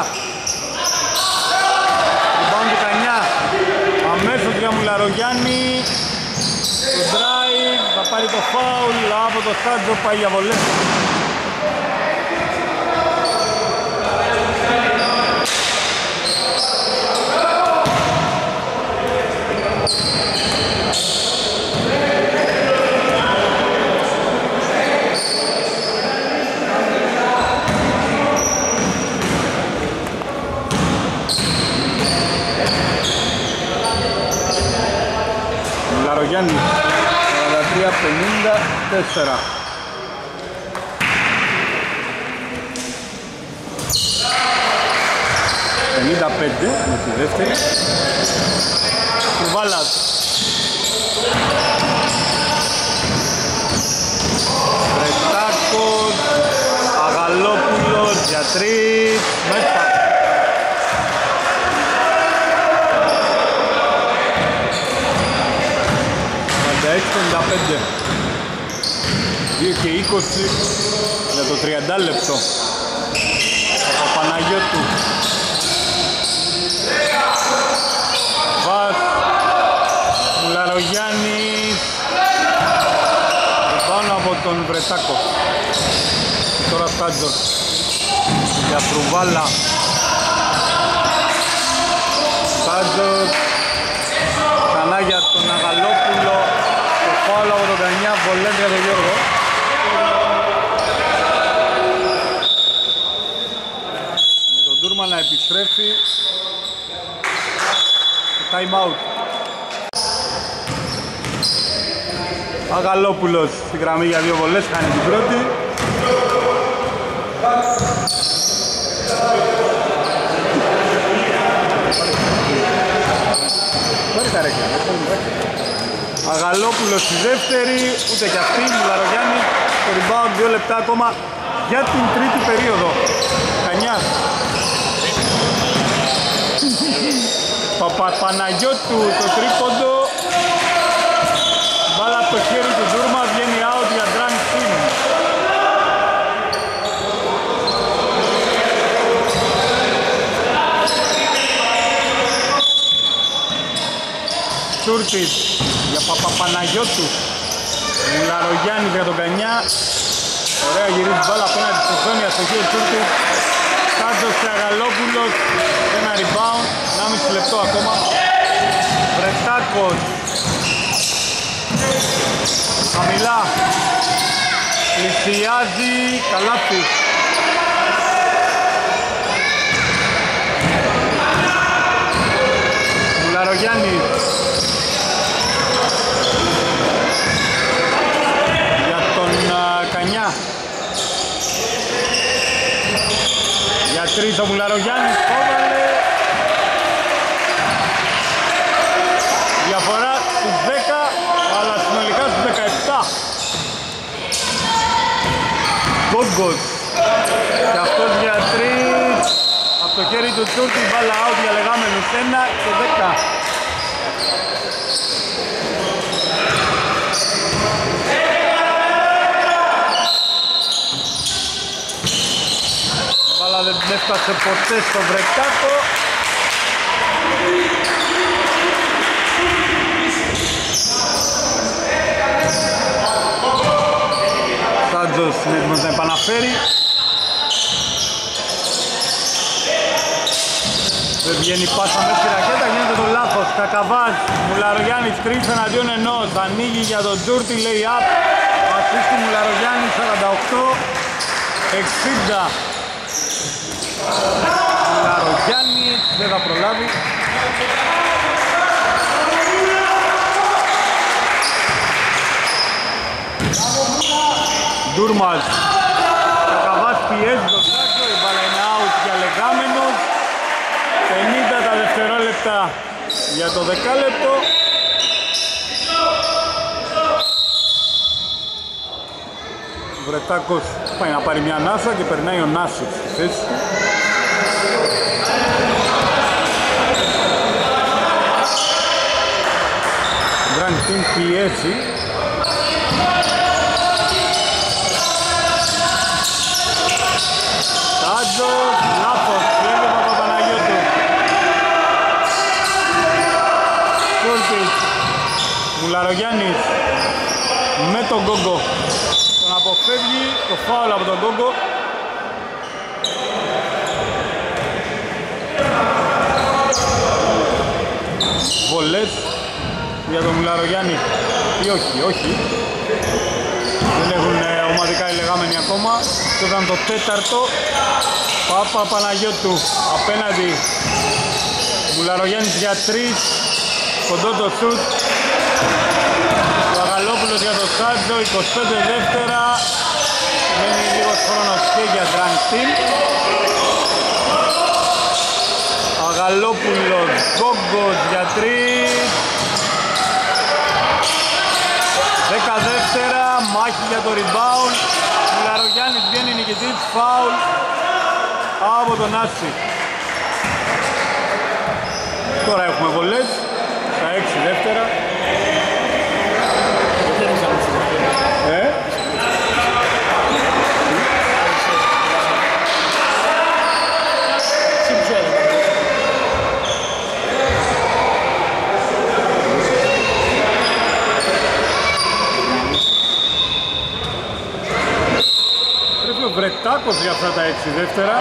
Ριμπάουντ του Κανιά. Αμέσως για Μουλαρογιάννη. Το drive, θα πάρει το φάουλ από το Στάντζο, πάει για βολές. Μουλαρογιάννη, σαράντα τρία πενήντα τέσσερα. πενήντα πέντε με τη δεύτερη. Κουβάλας. Βρετάκος, Αγαλόπουλος για τρεις, μέσα. πενήντα πέντε, δύο και είκοσι για το τριάντα λεπτό. Παπαναγιώτου. Βας, Μουλαρογιάννης. Πάνω από τον Βρετάκο. Τώρα Στάντζος για Φρουβάλα. Στάντζος ξανά για τον Αγαλόπουλο. Φάουλ από τον Κανιά, βολές για τον Γιώργο. Με τον Τούρμα να επιστρέφει. Το time out. Αγαλόπουλος στη γραμμή για δύο βολές, χάνει την πρώτη. Αγαλόπουλος στη δεύτερη, ούτε κι αυτή, Μουλαρογιάννη, το rebound, δύο λεπτά ακόμα για την τρίτη περίοδο. Κανιάς. Παπαπαναγιώτου το τρίποντο, μπάλα από το χέρι του Ντούρμα, βγαίνει out για drunk team. Τσούρτης για Παπαπαναγιώτου. Μουλαρογιάννης για τον Κανιά. Ωραία γυρίζει μπάλα απέναντι στη ζώνη, αστοχή ο Τσούρτης. Στάντζος και Αγαλόπουλος. Ένα rebound, ενάμιση λεπτό ακόμα. Βρετάκος. Χαμηλά. Πλησιάζει, καλάθι. Μουλαρογιάννης. Για τρεις ο Μουλαρογιάννης, κόβαλε. Διαφορά στους δέκα, αλλά συνολικά στους δεκαεπτά. Γκόγκος. Και αυτός για τρεις. Από το χέρι του Τσούρτη, μπάλα out για λεγάμενους ένα και δέκα. Δεν έφτασε ποτέ στο Βρετάκο. Στάντζος είναι έτοιμος να επαναφέρει. Δεν βγαίνει πάσα μέσα στη ρακέτα, γίνεται το λάθος. Κακαβάς, Μουλαρογιάννης τρεις εναντίον ενός. Ανοίγει για τον Τζούρτη, λέει up. Ασίστη Μουλαρογιάννης σαράντα οκτώ εξήντα. Μουλαρογιάννης δεν θα προλάβει. Ντούρμας. Κακαβάς πιέζει το Σάξο, η μπάλα είναι out για λεγάμενος. πενήντα τα δευτερόλεπτα για το δεκάλεπτο. Ο Βρετάκος πάει να πάρει μια ανάσα και περνάει ο Νάσος στη θέση του. Grand Team πιέζει. Τάτζος, λάθος, κλέβει από τον Παναγιώτου. Κούρτης, Μουλαρογιάννης με τον Γκόγκο. Τον αποφεύγει το φάουλ από τον Γκόγκο. Βολές για τον Μουλαρογιάννη ή όχι, όχι. Δεν έχουν ομαδικά οι λεγάμενοι ακόμα. Αυτό ήταν το τέταρτο. Πάπα Παναγιώτου απέναντι. Μουλαρογιάννης για τρεις. Κοντό το σουτ. Βαγαλόπουλος για το Σάντζο. είκοσι πέντε δεύτερα. Μένει λίγος χρόνος και για Grand Team. Βαγαλόπουλος, Γκόγκος για τρεις. δέκα δεύτερα, μάχη για το rebound. Μουλαρογιάννης βγαίνει νικητής, φάουλ από τον Άση. Τώρα έχουμε βολές, στα έξι δεύτερα. Ε? Πρέπει ο Βρετάκος για αυτά τα έξι δεύτερα.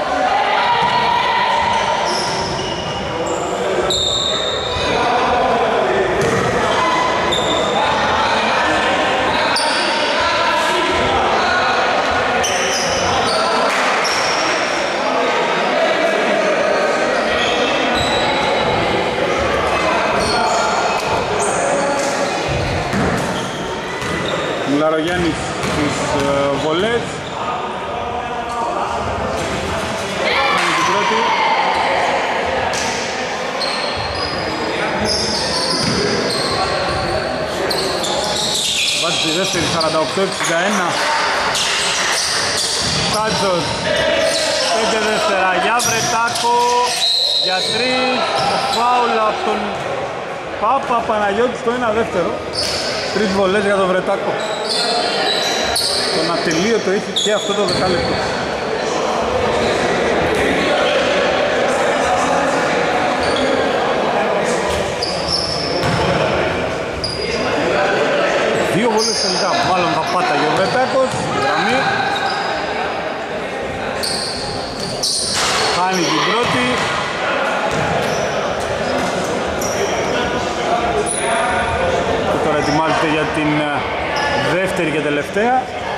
Μουλαρογιάννης στις uh, βολές. Κάνει την πρώτη. Βάζει τη δεύτερη, σαράντα οκτώ εξήντα ένα. Τάτσος, πέντε δεύτερα για Βρετάκο, για τρεις. Το φάουλ από τον Πάπα Παναγιώτη στο ένα δεύτερο. Τρεις βολές για τον Βρετάκο. Τον ατελείωτο έχει και αυτό το δεκάλεπτο. Δύο βολές τελικά, μάλλον θα πάταγε ο Βρετάκος. Γραμμή. Χάνει την πρώτη. Και τώρα ετοιμάζεται για την δεύτερη και τελευταία.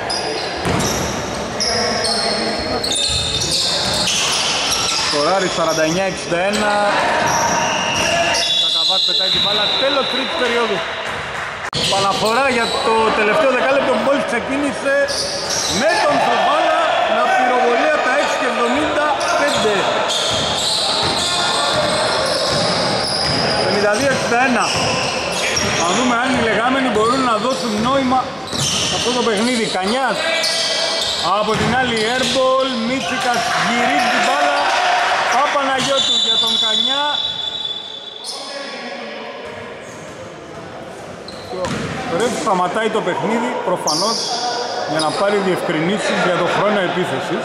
Σκοράρει σαράντα εννιά εξήντα ένα. Κακαβάς πετάει την μπάλα. Τέλος τρίτης περίοδου. Παναφορά για το τελευταίο δεκάλεπτο που μόλις ξεκίνησε με τον Φροβάλα να πυροβολεί από τα έξι και εβδομήντα πέντε. πενήντα δύο εξήντα ένα. Να δούμε αν οι λεγάμενοι μπορούν να δώσουν νόημα σε αυτό το παιχνίδι. Κανιάς από την άλλη airball, Μίτσικας γυρίζει την μπάλα. Παπαναγιώτου για τον Κανιά. Το ρεφ σταματάει το παιχνίδι προφανώς για να πάρει διευκρινήσεις για το χρόνο επίθεσης.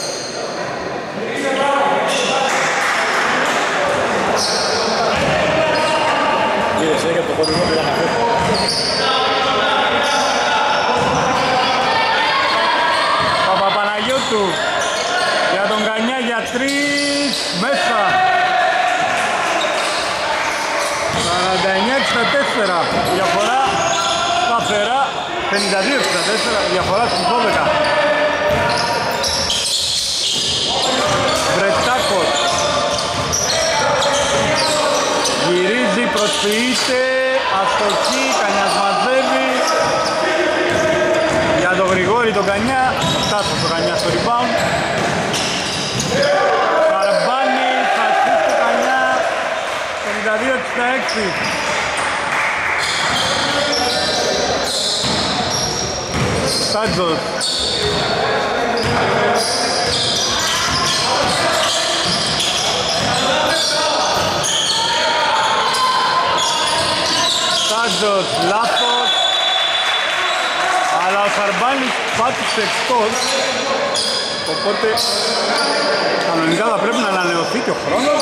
Παπαπαναγιώτου για τον Κανιά για τρεις μέσα. σαράντα εννιά εξήντα τέσσερα διαφορά σταθερά. πενήντα δύο εξήντα τέσσερα διαφορά στους δώδεκα. Βρετάκος γυρίζει, προσποιείται, αστοχή, Κανιάς μαζεύει. Γρηγόρη τον Κανιά, φτάσω στο Κανιά στο rebound. Σαρμπάνη, θα assist το Κανιά, πενήντα δύο εξήντα έξι. Στάτζος. Στάτζος, λάθος. Αλλά ο Σαρμπάνης πάτησε εκτός. Οπότε κανονικά θα πρέπει να ανανεωθεί και ο χρόνος.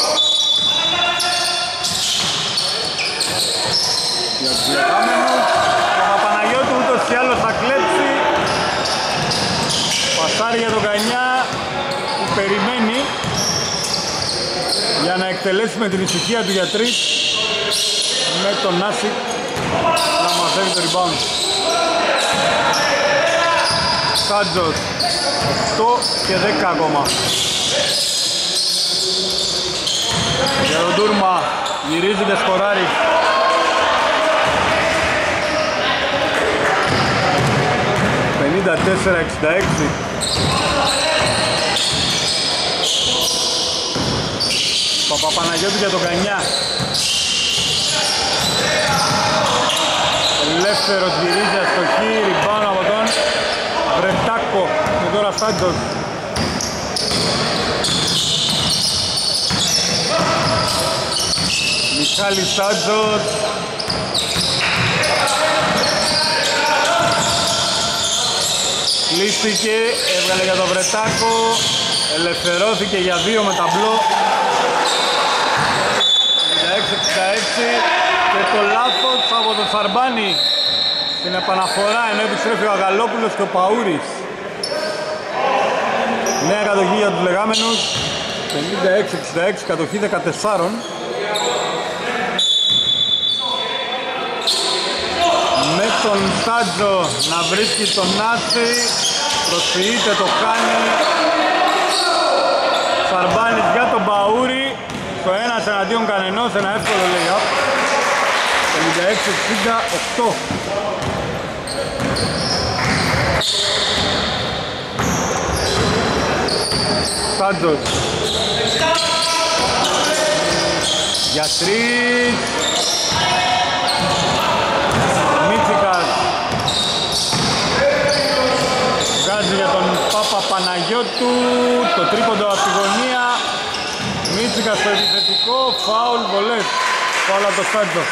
Για τους λεγάμενους. Ο Παπαναγιώτου ούτως ή άλλως θα κλέψει. Πασάρει για τον Κανιά που περιμένει για να εκτελέσει με την ησυχία του για τρεις, με τον Νάση να μαζεύει το rebound. Σάντζος, οκτώ και δέκα ακόμα. Για τον Τούρμα γυρίζει και σκοράρει. πενήντα τέσσερα εξήντα έξι. Παπαπαναγιώτη για τον Κανιά. Ελεύθερος γυρίζει αστοχή, rebound από τον Βρετάκο. Και τώρα Σάντζος. Μιχάλης Σάντζος. Κλείστηκε, έβγαλε για τον Βρετάκο. Ελευθερώθηκε για δύο με ταμπλό. πενήντα έξι εξήντα έξι. Και το λάθος από τον Σαρμπάνη στην επαναφορά, ενώ επιστρέφει ο Αγαλόπουλος και ο Παούρης. Νέα κατοχή για τους λεγάμενους. πενήντα έξι εξήντα έξι, κατοχή δεκατέσσερα. Με τον Σάντζο να βρίσκει τον Νάση. Προσφυείται, το κάνει. Σαρμπάνης για τον Παούρη. Το ένας εναντίον κανενός, ένα εύκολο lay-up. πενήντα έξι εξήντα οκτώ. Σάντζος για τρεις. Μίτσικας βγάζει για τον Παπαπαναγιώτου. Το τρίποντο από τη γωνία. Μίτσικας στο επιθετικό. Φάουλ, βολές. Φάουλ από το Σάντζο.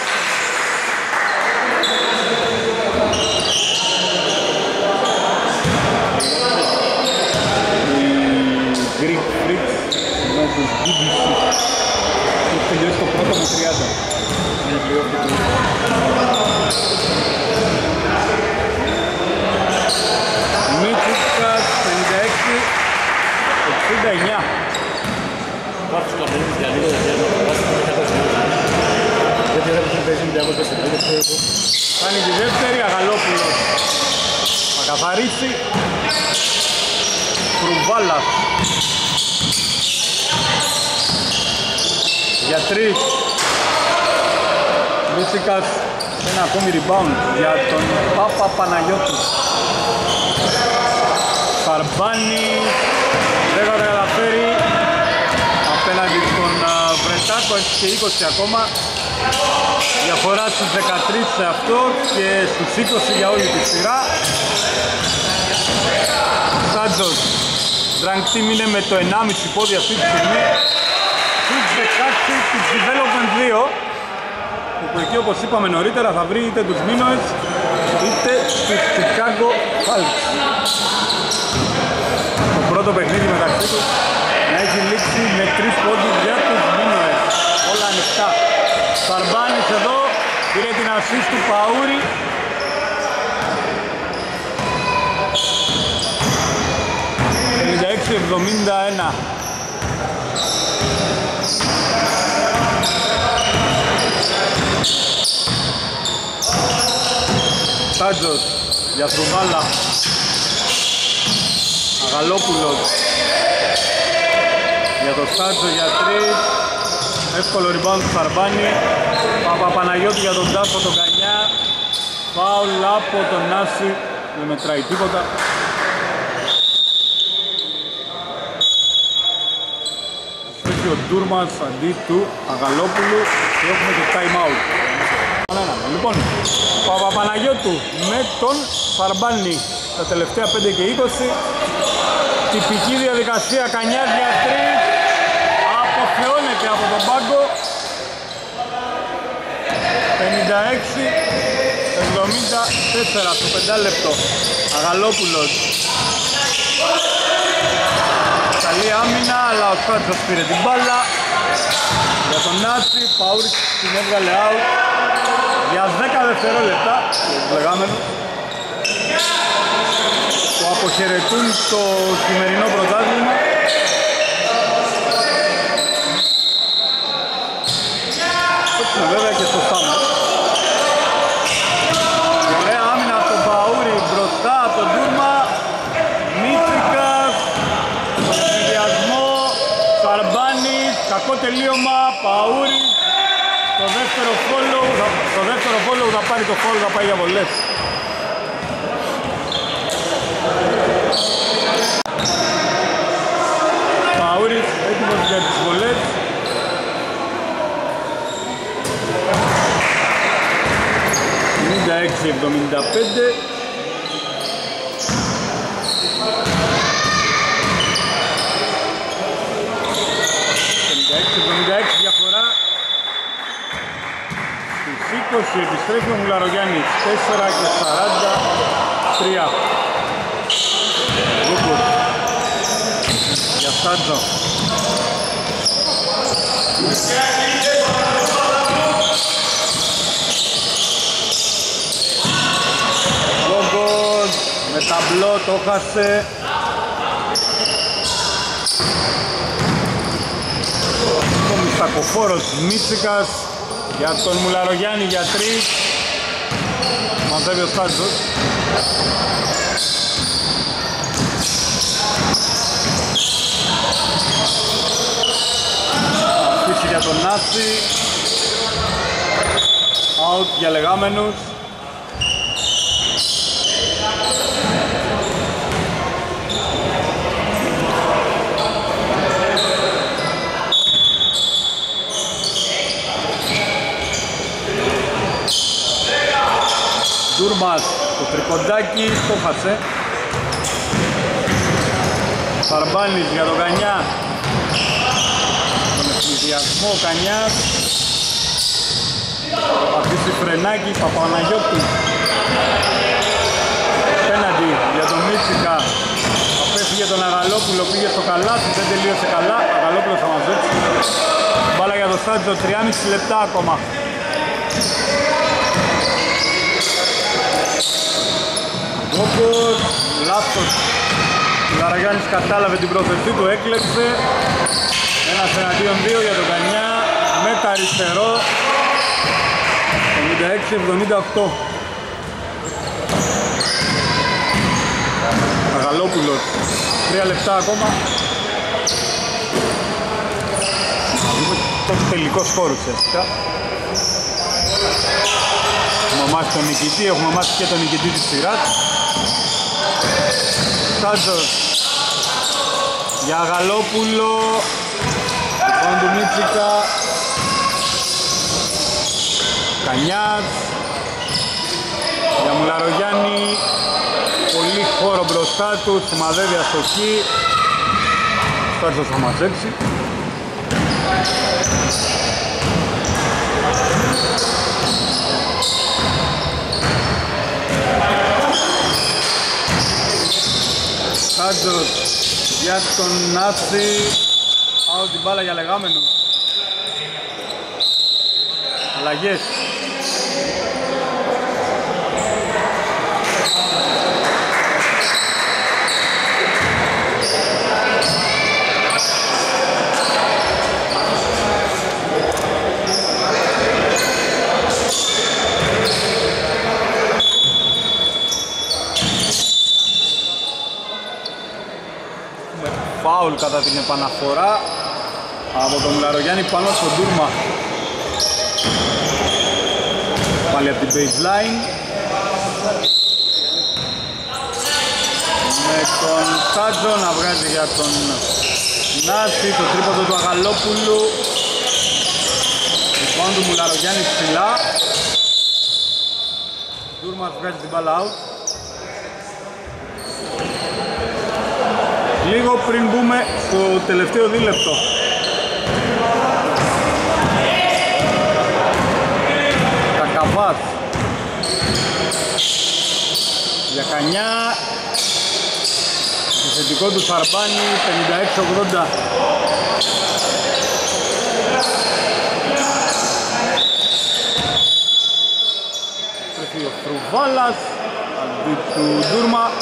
Greek Freaks με τους μπι μπι σι. Έχει τελειώσει το πρώτο με τριάντα. Μίτσικας πενήντα έξι εξήντα εννιά. Κάνει τη δεύτερη, Αγαλόπουλος θα καθαρίσει. Κρουβάλας για τρεις. Μίσικας ένα ακόμη rebound για τον Παπαπαναγιώτου. Σαρμπάνη δεν θα τα καταφέρει απέναντι στον Βρετάκο, έχει και είκοσι ακόμα. Διαφορά στους δεκατρείς σε αυτό και στους είκοσι για όλη τη σειρά. Σάντζος, rank team είναι με το ενάμιση πόδι αυτή τη στιγμή. Στους δεκαέξι της Development δύο, που εκεί όπως είπαμε νωρίτερα θα βρει είτε τους Μίνωες είτε τους Chicago Hulks. Το πρώτο παιχνίδι μεταξύ τους να έχει λήξει με τρεις πόντους για τους Μίνωες. Όλα ανοιχτά. Σαρμπάνης εδώ πήρε την ασίστ του Παούρη. πενήντα έξι εβδομήντα ένα. Σάντζος για Σουβάλα. Αγαλόπουλος για το Σάντζο για τρεις. Εύκολο rebound του Σαρμπάνη. Παπαπαναγιώτη για τον Τάσο τον Κανιά. Φάουλ από τον Νάση δεν μετράει τίποτα. Σπέσει ο Ντούρμας αντί του Αγαλόπουλου και έχουμε το time out. Λοιπόν, Παπαπαναγιώτου με τον Σαρμπάνη τα τελευταία πέντε και είκοσι. Τυπική διαδικασία, Κανιάς για τρεις, αποθεώνεται από τον πάγκο. πενήντα έξι εβδομήντα τέσσερα στο πεντάλεπτο. Αγαλόπουλος. Καλή άμυνα, αλλά ο Στράτσος πήρε την μπάλα. Για τον Νάτσι, Παούρης την έβγαλε out για δέκα δευτερόλεπτα, λεγάμενο, που αποχαιρετούν το σημερινό πρωτάθλημα. Έτσι είναι βέβαια και στο Στάμα. Ωραία άμυνα από τον Παούρη μπροστά από τον Ντούρμα. Μίτσικας, συνδυασμό, Σαρμπάνης, κακό τελείωμα, Παούρης. Το δεύτερο follow, το δεύτερο follow θα πάρει το follow, θα πάει για βολές. Παούρης έτοιμος για τις βολές. ενενήντα έξι εβδομήντα πέντε. ενενήντα έξι εβδομήντα έξι διαφορά. Στους είκοσι επιστρέφει ο Μουλαρογιάννης, τέσσερα και σαράντα τρία. Γκούκουρ για Στάντζο. Γκούκουρ με ταμπλό, το χάσε. Ο Μιστακοφόρος Μίτσικας για τον Μουλαρογιάννη για τρεις. Μαζεύει ο Στάντζος. Αφήσει για τον Νάση. Out για λεγάμενους. Ντούρμας, το τρικοντάκι, το χάσε. Σαρμπάνης για τον Κανιά. Τον ευθυνδιασμό Κανιάς. Αφήσει φρενάκι, Παπαναγιώτου. Πέναντι για τον Μίτσικα. Απέφυγε για τον Αγαλόπουλο, πήγε στο καλάθι, δεν τελείωσε καλά. Αγαλόπουλος θα μαζέψει. Μπάλα για το Στάντζο, τριάμισι λεπτά ακόμα. Γκόγκος, λάθος. Ο Λαραγιάννης κατάλαβε την πρόθεσή του, έκλεψε. Ένας εναντίον δύο για τον Κανιά, με τα αριστερό. ενενήντα έξι εβδομήντα οκτώ. Αγαλόπουλος, τρία λεπτά ακόμα. Να δούμε το τελικό σκόρ ουσιαστικά. Έχουμε μάθει τον νικητή, έχουμε μάθει και τον νικητή της σειράς. Στάντζος για Αγαλόπουλο, λοιπόν του Μίτσικα. Κανιάς για Μουλαρογιάννη, πολύ χώρο μπροστά του, σημαδεύει αστοχή. Στάντζος θα μαζέψει. Στάντζος για τον Νάση. Πάω την μπάλα για λεγάμενους. Αλλαγές. Φάουλ κατά την επαναφορά από τον Μουλαρογιάννη πάνω στον Ντούρμα. Πάλι από την baseline. με τον Σάτζο να βγάζει για τον Νάση, το τρίποντο του Αγαλόπουλου. Λοιπόν του Μουλαρογιάννη ψηλά. Ντούρμας βγάζει την μπάλα out. Λίγο πριν μπούμε στο τελευταίο δίλεπτο. Κακαβάς. Διακανιά. Επιθετικό του Σαρμπάνη, πενήντα έξι ογδόντα. Τρέφει ο Φρουβάλας αντί του Ντούρμα.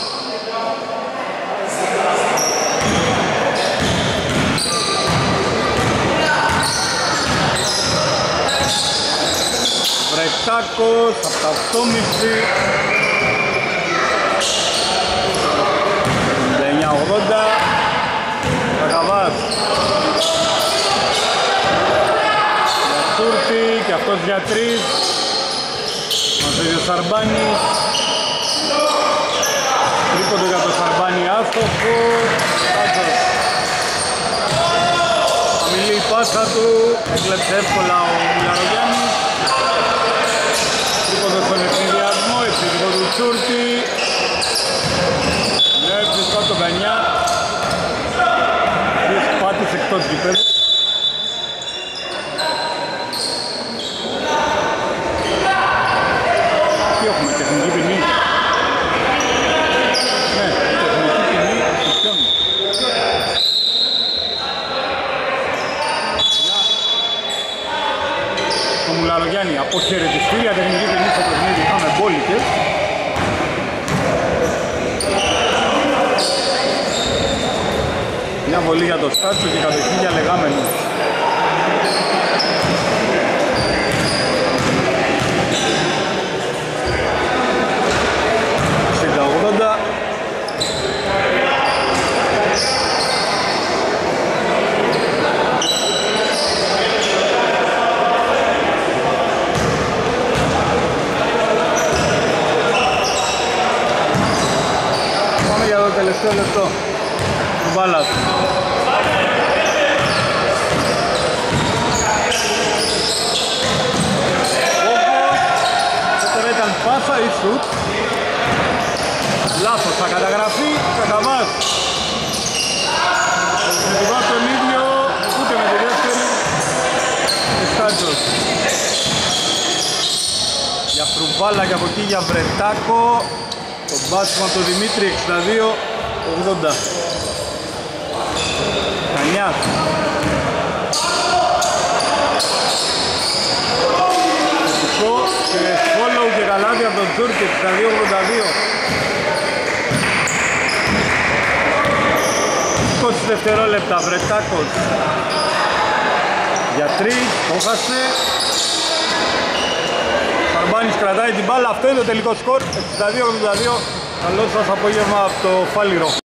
Βρετάκος από τα οκτώ κόμμα πέντε. πενήντα εννιά ογδόντα. Κακαβάς. Γιατσούρτη και αυτός για τρεις. Μαζί ο Σαρμπάνης. Τρίποντο για το Σαρμπάνη άστοχο. Τάτσος. Χαμηλή η πάσα του. Έκλεψε εύκολα ο Μουλαρογιάννης. Τρίποντο στον ευθυνδιασμό. Επιθετικό του Τσούρτη. Ναι, φυσικά το Κανιά. Δύο σπάτης εκτός γηπέδου. Τι έχουμε, τεχνική ποινή. Ναι, τεχνική ποινή του ποιον. Το Μουλαρογιάννη από χαιρετιστήρια, τεχνική ποινή στο παιχνίδι. Είχαμε μπόλικες. Μια βολή για το Στάτσο και κατοχή για Λεγάμενο. εξήντα ογδόντα. Πάμε για το τελευταίο λεπτό. Μπάλας. Τώρα ήταν πάσα ή σουτ. Λάθος, θα καταγραφεί, Κακαβάς. Επιθετικό τον ίδιο, ούτε με τη δεύτερη. Εστάτζος. Για Φρουβάλα και από εκεί για Βρετάκο. Το μπάσμα του Δημήτρη, εξήντα δύο ογδόντα. Κανιάς. Φυσικό και follow και καλάδι από τον Τζούρκη, εξήντα δύο ογδόντα δύο. είκοσι δευτερόλεπτα, Βρετάκος. Για τρεις, το χάσε. Σαρμπάνης κρατάει την μπάλα, αυτό είναι το τελικό σκορ, εξήντα δύο ογδόντα δύο. Καλό σας απόγευμα από το Φάληρο.